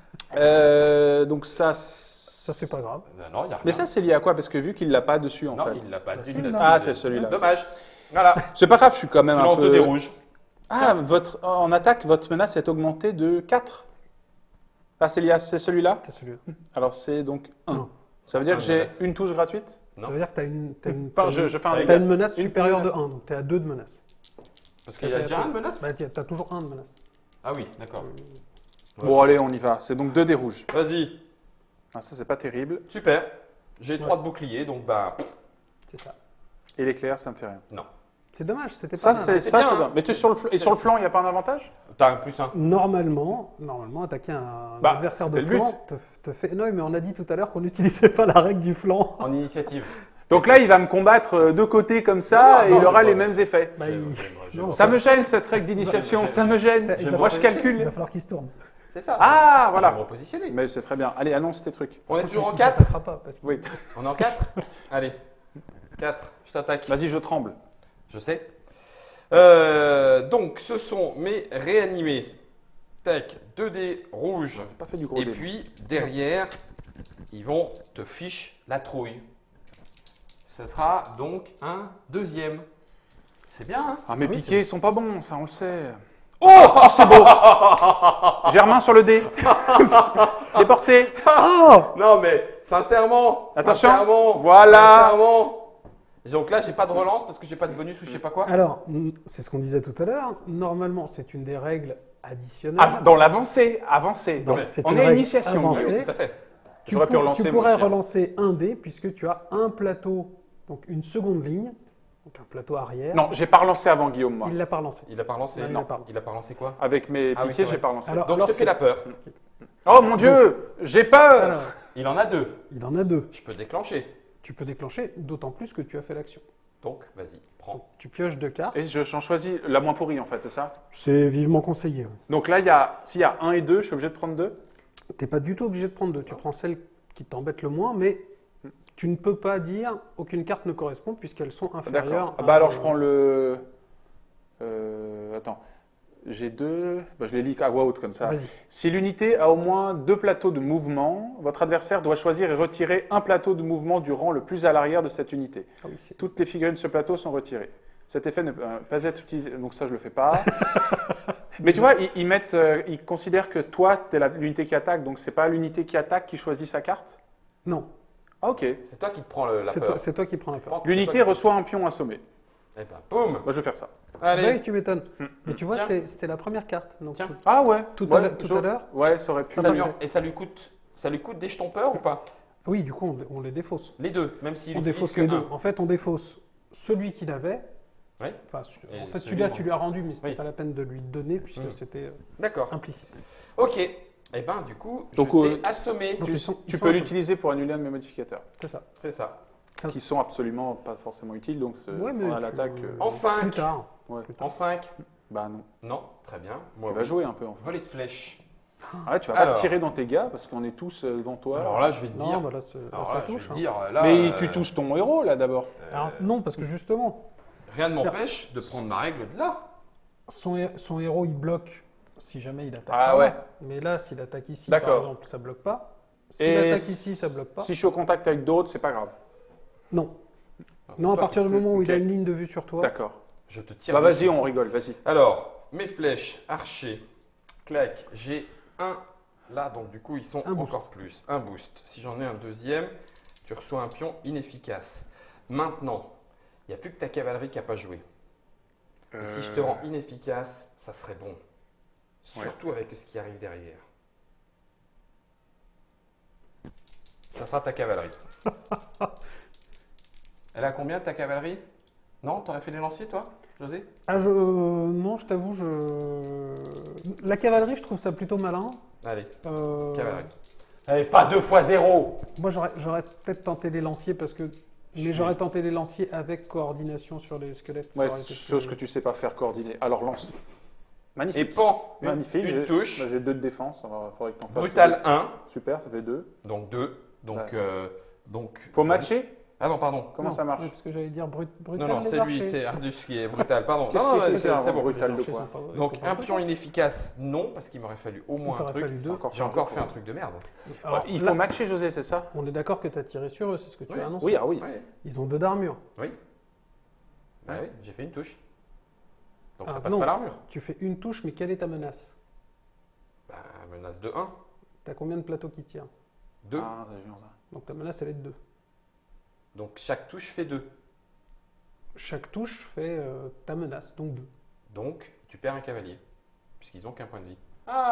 Donc, ça. Ça, c'est pas grave. Non, il y a rien. Mais ça, c'est lié à quoi? Parce que vu qu'il l'a pas dessus, en non, fait. il l'a pas Bah, dit. si, il l'a non. dit. Ah, c'est celui-là. Dommage. Voilà. C'est pas grave, je suis quand même Tu un lances peu. 2 dés rouges. Ah, en attaque, votre menace est augmentée de 4. Ah, c'est lié à c'est celui-là? C'est celui-là. Alors, c'est donc 1. Non. Ça veut dire Un que j'ai menace. une touche gratuite? Non. Ça veut dire que tu as une, Enfin, je fais un T'as t'as dégât. une menace Une supérieure de menace. 1. Donc tu es à 2 de menace. Parce qu'il y a déjà un menace. Bah, tu as toujours 1 de menace. Ah oui, d'accord. Bon, allez, on y va. C'est donc 2 dés rouges. Vas-y. Ah, ça, c'est pas terrible. Super. J'ai Ouais. 3 de bouclier, donc bah. C'est ça. Et l'éclair, ça me fait rien. Non. C'est dommage, c'était Ça, pas mal. c'est bien, hein. bien. Mais tu es sur le, et sur le flanc, il n'y a pas un avantage? T'as un plus 1. Normalement, attaquer un Bah, adversaire de c'était le flanc te fait. Non, mais on a dit tout à l'heure qu'on n'utilisait pas la règle du flanc. En initiative. Donc là, il va me combattre de côté comme ça Non, et non, il aura je les vois. mêmes effets. Bah, j'aime, non, Ça me gêne, cette règle d'initiation. Ça me gêne. Il Moi, je il calcule. va falloir qu'il se tourne. C'est ça. Ah, Je vais voilà. me repositionner. Mais c'est très bien. Allez, annonce tes trucs. On est toujours en Il 4. t'attaquera pas, parce que- Oui. On est en 4. Allez. 4. Je t'attaque. Vas-y, je tremble. Je sais. Donc, ce sont mes réanimés. Tac, 2 dés rouges. J'ai pas fait du gros Et dé. puis, derrière, ils vont te fiche la trouille. Ce sera donc un deuxième. C'est bien, hein? Ah, mes oui, piquets, ils sont pas bons, ça, on le sait. Oh, c'est beau. Germain sur le dé. Déporté. Oh Non, mais sincèrement. Attention. Sincèrement. Voilà. Sincèrement. Donc là, j'ai pas de relance parce que j'ai pas de bonus ou je sais pas quoi. Alors, c'est ce qu'on disait tout à l'heure. Normalement, c'est une des règles additionnelles. Ah, dans l'avancée, avancée. Donc, Donc, c'est on une est à règle initiation. avancée. Oui, tout à fait. J'aurais pu relancer tu moi pourrais aussi, hein. relancer un dé puisque tu as un plateau, donc une seconde ligne, donc un plateau arrière. Non, j'ai pas relancé avant Guillaume, moi. Il l'a pas relancé. Il a pas relancé. Non, il a pas relancé. Il a pas relancé quoi? Avec mes Ah oui, piquets, c'est j'ai vrai. pas relancé. Alors- Donc je te fais la peur. Oh mon Dieu, j'ai peur. Alors, Il en a 2. il en a 2. Je peux déclencher. Tu peux déclencher, d'autant plus que tu as fait l'action. Donc, vas-y, Donc, prends. tu pioches 2 cartes. Et j'en choisis la moins pourrie, en fait, c'est ça? C'est vivement conseillé. Donc là, s'il y a 1 et 2, je suis obligé de prendre 2? Tu n'es pas du tout obligé de prendre 2. Tu prends celle qui t'embête le moins, mais tu ne peux pas dire aucune carte ne correspond puisqu'elles sont inférieures. D'accord. Ah à- bah alors, je prends le... attends. J'ai 2... Bah, je les lis à voix haute, comme ça. Vas-y. Si l'unité a au moins 2 plateaux de mouvement, votre adversaire doit choisir et retirer un plateau de mouvement du rang le plus à l'arrière de cette unité. Ah oui, c'est- Toutes les figurines de ce plateau sont retirées. Cet effet ne peut pas être utilisé, donc ça je le fais pas. Mais tu vois, ils considèrent que toi, tu es l'unité qui attaque, donc c'est pas l'unité qui attaque qui choisit sa carte? Non, Ah ok. C'est toi qui te prends la c'est peur. toi qui prends la peur. L'unité reçoit un pion assommé. Eh ben, boum. Moi je vais faire ça. Allez. Oui, tu m'étonnes. Mais tu vois, Tiens. c'était la première carte. Donc, Tiens. Ah ouais. Tout Ouais, à l'heure- tout à l'heure, Ouais, ça aurait pu. ça Ça lui- passait. et ça lui coûte des jetons peur ou pas? Oui, du coup, on les défausse. Les deux, même s'il On utilise défausse que les deux. un. En fait, on défausse celui qu'il avait. Ouais. Enfin, Et en fait, celui, celui-là, moi. tu lui as rendu, mais c'était Oui. pas la peine de lui donner puisque Mm. c'était D'accord. implicite. Ok. Et ben du coup, Donc, je t'ai assommé. Donc, Tu, ils sont tu peux assommés. l'utiliser pour annuler un de mes modificateurs, C'est ça. C'est ça. qui sont absolument pas forcément utiles. Donc, Ouais, mais on a tu- l'attaque. En 5. Plus tard. Ouais. Plus tard. En 5. Bah non. Non, très bien. Moi, Tu vas jouer un peu en fait. Volet de flèche. Ouais, tu vas pas Alors. tirer dans tes gars parce qu'on est tous devant toi. Alors là, je vais te Non, dire. bah là, c'est- là, Alors ça là, je touche. vais hein. te dire, là, Mais tu touches ton héros là d'abord. Alors, non, parce que justement, Rien ne m'empêche de prendre ma règle de là. son héros, il bloque si jamais il attaque. Ah par ouais. là. Mais là, s'il attaque ici, par D'accord. exemple, ça bloque pas. S'il Et attaque ici, ça bloque pas. Si je suis au contact avec d'autres, c'est pas grave. Non. c'est Non, à pas- partir du moment où il a Ok. une ligne de vue sur toi, D'accord. Je te tire. Bah vas-y, dessus. on rigole, vas-y. Alors, mes flèches, archer, clac, j'ai un là, donc du coup, ils sont Un boost. encore plus. Un boost. Si j'en ai un deuxième, tu reçois un pion inefficace. Maintenant, il n'y a plus que ta cavalerie qui n'a pas joué. Et si je te rends inefficace, ça serait bon. Surtout avec ce qui arrive derrière. Ça sera ta cavalerie. Elle a combien ta cavalerie? Non, t'aurais fait des lanciers toi, José? ah, non, je t'avoue, la cavalerie, je trouve ça plutôt malin. Allez, Euh, cavalerie. Allez, pas 2 fois 0. Moi, j'aurais peut-être tenté les lanciers parce que. Mais j'aurais tenté les lanciers avec coordination sur les squelettes. ça Ouais, aurait été chose plus- que tu sais pas faire coordonner. Alors lance. Magnifique. Et pan, Magnifique. une touche. J'ai 2 de défense, alors il faudrait que t'en fasses. Brutal 1, Super, ça fait 2. donc 2. Donc, Ouais. donc. Faut matcher. Ah non, pardon. Comment Non, ça marche ouais, parce que j'allais dire brutal. Non, non, les c'est lui, archers. c'est Ardus qui est brutal, pardon. Qu'est-ce Non, que non, c'est, ça, c'est bon. brutal Les de archers quoi sont pas- ils Donc sont pas un brutal. pion inefficace, non, parce qu'il m'aurait fallu au Il moins un t'aurait truc. fallu 2. J'ai encore fait un truc de merde. Alors, Il là, faut matcher José, c'est ça? on est d'accord que tu as tiré sur eux, c'est ce que tu Oui. as annoncé. Oui, ah oui. Ouais. Ils ont 2 d'armure. Oui. Ah oui, j'ai fait une touche. Donc Ah, ça passe non. pas l'armure. Tu fais une touche, mais quelle est ta menace? Bah, menace de 1, Tu as combien de plateaux qui tirent? 2. Ah, t'as vu ça. Donc ta menace, elle est de 2. Donc chaque touche fait 2. Chaque touche fait ta menace, donc 2. Donc tu perds un cavalier, puisqu'ils ont qu'un point de vie.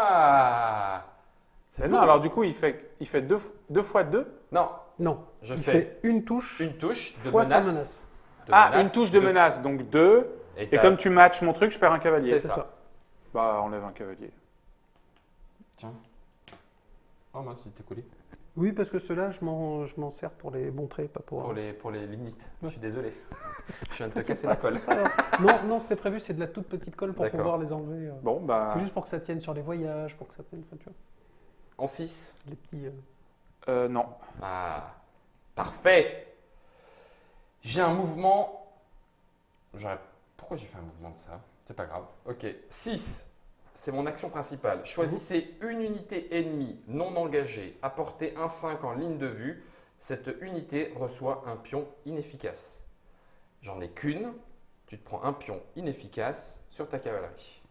Ah Mais non, alors du coup, il fait 2 fois 2. Non, Non, je il fais fait une touche une touche de fois sa menace. menace. de Ah, menace une touche de deux. menace, donc 2. Et t'as- comme tu matches mon truc, je perds un cavalier. C'est C'est ça. ça. Bah, enlève un cavalier. Tiens. Oh mince, c'était collé. Oui, parce que ceux-là, je m'en sers pour les montrer, pas pour. Pour les limites. Je Ouais. suis désolé. Je viens de te T'inquiète casser pas, la colle. c'est pas grave. Non, non, c'était prévu, c'est de la toute petite colle pour D'accord. pouvoir les enlever. Bon, bah. C'est juste pour que ça tienne sur les voyages, pour que ça tienne, enfin, tu vois, En 6. les petits. Non. Ah, parfait. J'ai un mouvement. Pourquoi j'ai fait un mouvement de ça? C'est pas grave. Ok. 6. C'est mon action principale. Choisissez une unité ennemie non engagée à portée 1,5 en ligne de vue. Cette unité reçoit un pion inefficace. J'en ai qu'une. Tu te prends un pion inefficace sur ta cavalerie.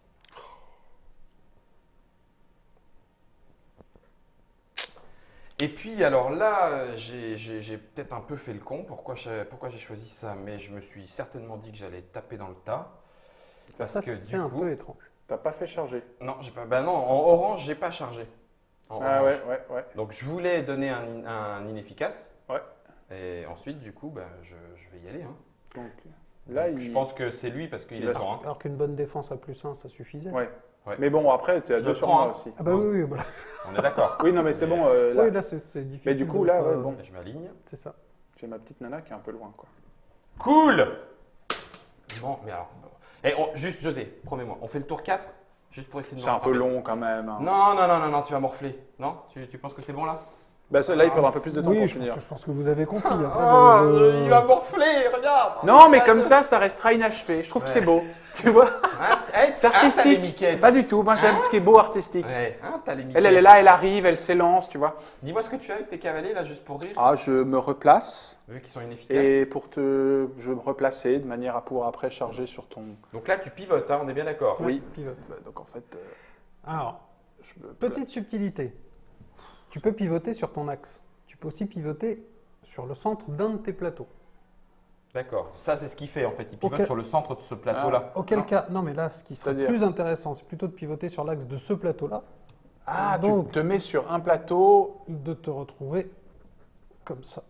Et puis alors là, j'ai peut-être un peu fait le con. Pourquoi j'ai choisi ça? Mais je me suis certainement dit que j'allais taper dans le tas. Parce Ça, que c'est du un coup, peu étrange. T'as pas fait charger. non, j'ai pas. Bah non, en orange, j'ai pas chargé. En Ah orange. ouais. Donc je voulais donner un inefficace. Ouais. Et ensuite, du coup, bah, je vais y aller. Hein. Donc là, Donc, je pense que c'est lui parce qu'il il est va temps. Hein. Alors qu'une bonne défense à +1, ça suffisait. Ouais. Ouais. Mais bon, après, tu as Je 2 le sur prends, moi hein. aussi. Ah bah oui, voilà. On est d'accord. Oui, non, mais c'est bon. Là, Oui, là, c'est difficile. Mais du coup, de là, pas- ouais, bon. Je m'aligne. C'est ça. j'ai ma petite nana qui est un peu loin, quoi. Cool. Bon, mais alors. Juste, José, promets-moi, on fait le tour 4 juste pour essayer de me C'est un peu rattraper. long quand même. hein. Non, tu vas morfler. Non? Tu penses que c'est bon là? Bah, là, il faudra un peu plus de temps Oui, pour je finir. pense que vous avez compris. Après, Ah, de- il va morfler, regarde! Non, mais comme ça restera inachevé. Je trouve que Ouais. c'est beau. Tu vois? C'est artistique. Pas du tout. Moi, j'aime Hein ce qui est beau artistique. Ouais, hein, t'as les Elle est là, elle arrive, elle s'élance, tu vois. Dis-moi ce que tu fais avec tes cavaliers là, juste pour rire, Ah, je me replace. vu qu'ils sont inefficaces. Et je vais me replacer de manière à pouvoir après charger sur ton. Donc là, tu pivotes, hein, on est bien d'accord. Ouais, Oui. pivote. Bah, donc en fait, Alors, je me petite subtilité. Tu peux pivoter sur ton axe. Tu peux aussi pivoter sur le centre d'un de tes plateaux. D'accord. Ça, c'est ce qu'il fait en fait. Il pivote Ok. sur le centre de ce plateau-là. Auquel Non. cas, non mais là, ce qui serait C'est-à-dire plus intéressant, c'est plutôt de pivoter sur l'axe de ce plateau-là, Ah, donc- tu te mets sur un plateau. de te retrouver comme ça.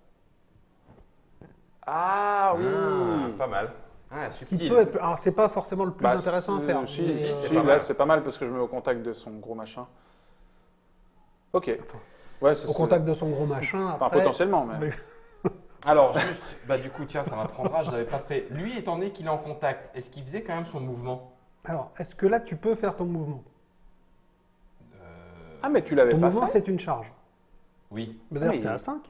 Ah oui. Pas mal. Ah, Ce qui subtil. peut être, alors c'est pas forcément le plus Bah, intéressant à faire. Si, mais, si, c'est si, pas là mal. c'est pas mal parce que je me mets au contact de son gros machin. Ok. Ouais, Au contact de son gros machin. Enfin, Après, potentiellement, mais. Alors juste, bah du coup tiens, ça m'apprendra, je l'avais pas fait. Lui, étant donné qu'il est en contact, est-ce qu'il faisait quand même son mouvement? Alors, est-ce que là, tu peux faire ton mouvement? Ah, mais tu l'avais Ton pas mouvement, fait. c'est une charge. Oui, D'ailleurs, mais- c'est à 5.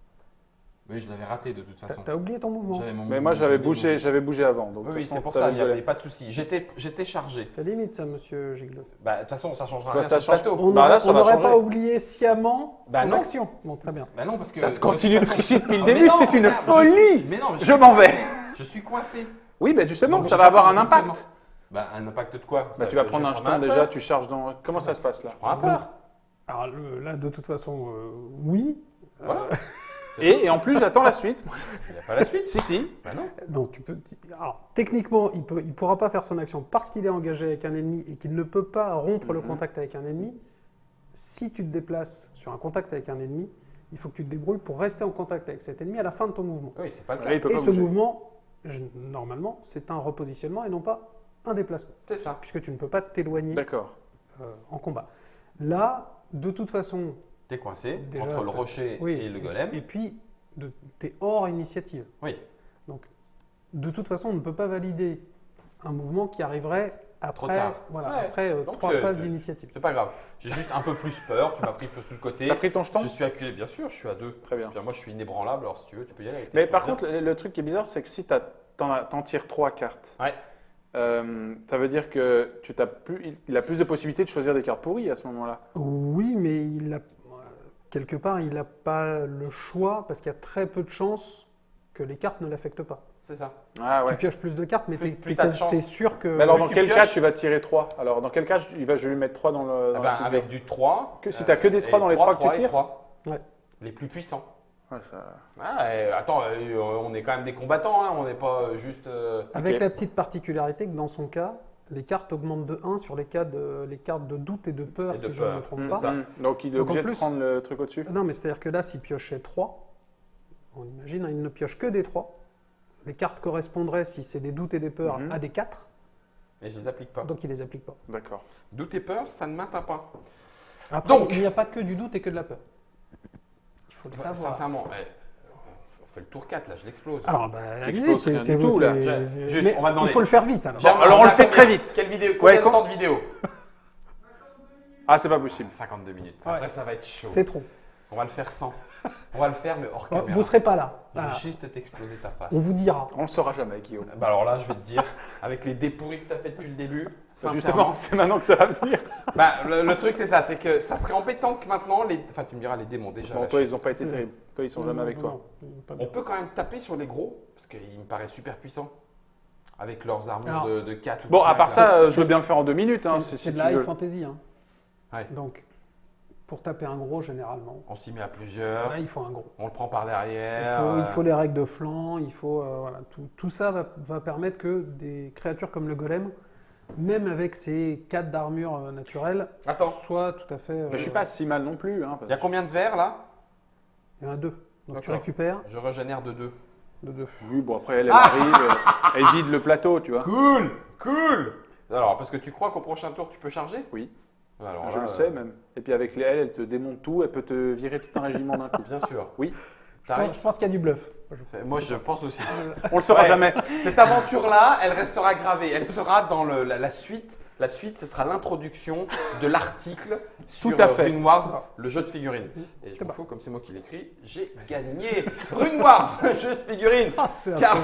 oui, je l'avais raté de toute façon. T'as oublié ton mouvement. J'avais mon Mais mouvement, moi, j'avais j'avais bougé avant. Donc, Oui, de oui, toute c'est façon, pour t'avais ça, il n'y rigolé. avait pas de souci. J'étais chargé. C'est limite, ça, monsieur Giglot. Bah, de toute façon, ça changera Bah, rien ça sur le change- plateau. On Bah, là, ça va n'aurait changer. pas oublié sciemment Bah, son non. action. Bon, très bien. Bah non, parce que. Ça continue de toute façon- tricher depuis le Ah, mais début, non, c'est une regarde, folie. Mais non, mais Je suis m'en vais. coincé. Je suis coincé. Oui, mais justement, Donc, ça j'ai va pas avoir fait un de impact. positionnement. Bah, un impact de quoi? Bah, tu vas prendre un jeton déjà, tu charges dans. Comment ça se passe là? Je prends un peur. Alors là, de toute façon, oui. Voilà. Et en plus, j'attends la suite. Il n'y a pas la suite. Si, si. Bah non. Non, tu peux. Alors, techniquement, il pourra pas faire son action parce qu'il est engagé avec un ennemi et qu'il ne peut pas rompre le contact avec un ennemi. Si tu te déplaces sur un contact avec un ennemi, il faut que tu te débrouilles pour rester en contact avec cet ennemi à la fin de ton mouvement. Oui, c'est pas le Là, cas. il peut Et pas ce bouger. mouvement, normalement, c'est un repositionnement et non pas un déplacement, C'est ça. puisque tu ne peux pas t'éloigner D'accord. en combat. Là, de toute façon, T'es coincé Déjà, entre le rocher oui, et le golem. Et puis, t'es hors initiative. Oui. Donc, de toute façon, on ne peut pas valider un mouvement qui arriverait Trop après, tard. voilà, Ouais. après Donc, 3 c'est- phases d'initiative. C'est pas grave. J'ai juste un peu plus peur. Tu m'as pris un peu sous le côté. T'as pris ton jeton? Je suis acculé, bien sûr. Je suis à 2. Très bien. Puis, moi, je suis inébranlable. Alors, si tu veux, tu peux y aller. avec tes Mais jetons par bien. contre, le truc qui est bizarre, c'est que si t'en tires 3 cartes, Ouais. ça veut dire que il a plus de possibilités de choisir des cartes pourries à ce moment-là. Oui, mais quelque part, il n'a pas le choix parce qu'il y a très peu de chances que les cartes ne l'affectent pas. C'est ça. Ah ouais. Tu pioches plus de cartes, mais Plus tu t'as de chance. es sûr que. Mais alors, dans tu quel pioches- cas tu vas tirer 3? Alors, dans quel cas je vais lui mettre 3 dans le. Ah dans ben, la figure? avec du 3. Si t'as que des 3 dans les 3 que tu tires? 3. Ouais. Les plus puissants. Ouais, ça- Ah, attends, on est quand même des combattants. Hein. On n'est pas juste. Avec Ok. la petite particularité que dans son cas, les cartes augmentent de 1 sur les cartes de doute et de peur, Et de si je ne peur. me trompe Mm, pas. ça. Donc, il est Donc, en obligé de plus- prendre le truc au-dessus? Non, mais c'est-à-dire que là, s'il piochait 3, on imagine, hein, il ne pioche que des 3. Les cartes correspondraient, si c'est des doutes et des peurs, Mhm. à des 4, Et je les applique pas. donc il ne les applique pas. D'accord. Doute et peur, ça ne m'atteint pas. Après, Donc- il n'y a pas que du doute et que de la peur. Il faut le Enfin, savoir. sincèrement, on fait le tour 4 là, je l'explose. Alors, bah, T'exploses allez-y, rien c'est du vous. tout, là. Juste, Mais on va demander. il faut le faire vite. Alors. Bon, alors, on le fait très vite. Quelle vidéo Combien de com- temps de vidéo Ah, c'est pas possible. 52 minutes. Ouais. Après, ça va être chaud. C'est trop. On va le faire sans. On va le faire, mais hors caméra. Vous ne serez pas là. Je vais Voilà. juste t'exploser ta face. On vous dira. On le saura jamais, Guillaume. Bah alors là, je vais te dire, avec les dépouilles que tu as fait depuis le début, Justement, sincèrement. c'est maintenant que ça va venir. Bah, le truc, c'est ça, c'est que ça serait embêtant que maintenant, enfin, tu me diras, les démons déjà. Bon, lâchés. toi, ils n'ont pas été C'est- terribles. Toi, ils sont jamais avec toi. Non, pas On bien. peut quand même taper sur les gros, parce qu'ils me paraissent super puissants. Avec leurs armures Alors, de 4 ou Bon, de à 5, part là. ça, je veux bien le faire en 2 minutes. Hein, C'est si de tu la high veux. fantasy. Hein. Ouais. Donc, pour taper un gros, généralement, On s'y met à plusieurs, là, il faut un gros. on le prend par derrière. Il faut les règles de flanc, il faut, voilà, tout ça va permettre que des créatures comme le golem, même avec ses 4 d'armure naturelle, Attends, soient tout à fait. Je suis pas si mal non plus. Hein, parce il y a combien de verres là Il y en a 2. Donc tu D'accord. récupères Je régénère de 2. de 2. que- Oui, bon, après, elle arrive, elle vide le plateau, tu vois. Cool, cool. Alors, parce que tu crois qu'au prochain tour, tu peux charger Oui. Alors Je là, le sais même. Et puis avec les ailes, elle te démonte tout, elle peut te virer tout un régiment d'un coup. Bien sûr. Oui. T'arrives Je pense qu'il y a du bluff. Moi, je pense aussi. On le saura Ouais. jamais. Cette aventure-là, elle restera gravée. Elle sera dans la suite. La suite, ce sera l'introduction de l'article sur Tout à fait. Rune Wars, le jeu de figurines. Et je C'est m'en bon. fous, comme c'est moi qui l'écris, j'ai gagné Rune Wars, le jeu de figurines. Ah, c'est un Car-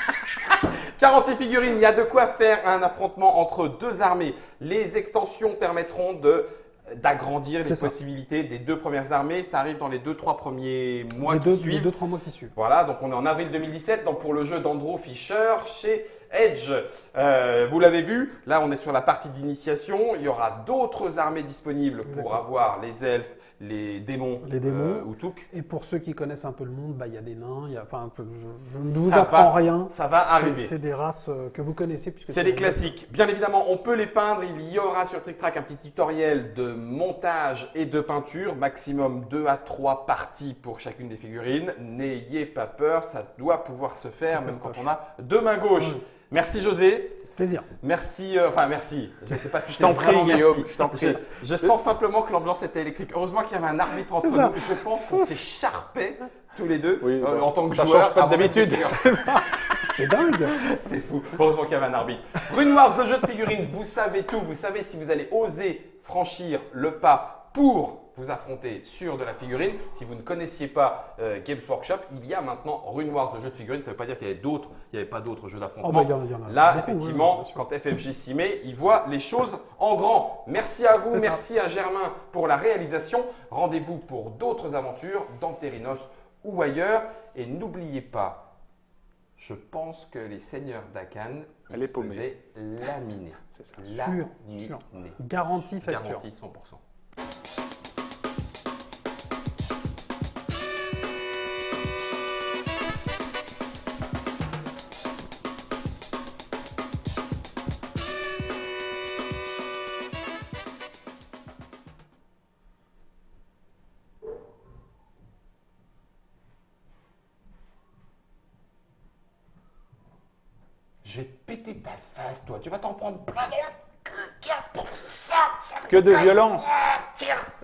peu- 48 figurines, il y a de quoi faire un affrontement entre deux armées. Les extensions permettront d'agrandir les C'est ça. possibilités des deux premières armées. Ça arrive dans les 2-3 premiers mois les qui deux, suivent. 2-3 mois qui suivent. Voilà, donc on est en avril 2017 donc pour le jeu d'Andrew Fisher chez Edge. Vous l'avez vu, là on est sur la partie d'initiation. Il y aura d'autres armées disponibles pour Exactement. avoir les elfes, les démons, Les démons. ou Touk. Et pour ceux qui connaissent un peu le monde, bah, il y a des nains. Enfin, je ne vous Ça apprends va. rien. Ça va C'est- arriver. C'est des races que vous connaissez. puisque C'est des classiques. Bien évidemment, on peut les peindre. Il y aura sur Trick Track un petit tutoriel de montage et de peinture. Maximum 2 à 3 parties pour chacune des figurines. N'ayez pas peur, ça doit pouvoir se faire C'est même quand fastoche. on a deux mains gauches. Ouais. Merci José. Plaisir. Merci, merci. Je ne sais pas si Je t'en c'est prie, vraiment Guillaume, merci. je t'en prie. Je sens simplement que l'ambiance était électrique. Heureusement qu'il y avait un arbitre entre C'est ça. nous. Je pense qu'on s'écharpait tous les deux Oui, bon, en tant que ça joueurs. change pas avant d'habitude. cette figure. C'est dingue. C'est fou. Heureusement qu'il y avait un arbitre. Rune Wars, le jeu de figurines, vous savez tout. Vous savez si vous allez oser franchir le pas pour vous affronter sur de la figurine. Si vous ne connaissiez pas Games Workshop, il y a maintenant Rune Wars, le jeu de figurines. Ça ne veut pas dire qu'il y avait pas d'autres jeux Oh, d'affrontement. bah, il y en a Là, beaucoup, effectivement, bien sûr. quand FFJ s'y met, il voit les choses en grand. Merci à vous, C'est ça. merci à Germain pour la réalisation. Rendez-vous pour d'autres aventures dans Terrinos ou ailleurs. Et n'oubliez pas, je pense que les seigneurs d'Akan, Elle ils est se paumée. faisaient laminer. C'est ça. Sûr. Garantie facture. Garantie 100%. Je vais te péter ta face, toi. Tu vas t'en prendre plein dans le cul. Tiens, pour ça. Que de violence. Tiens.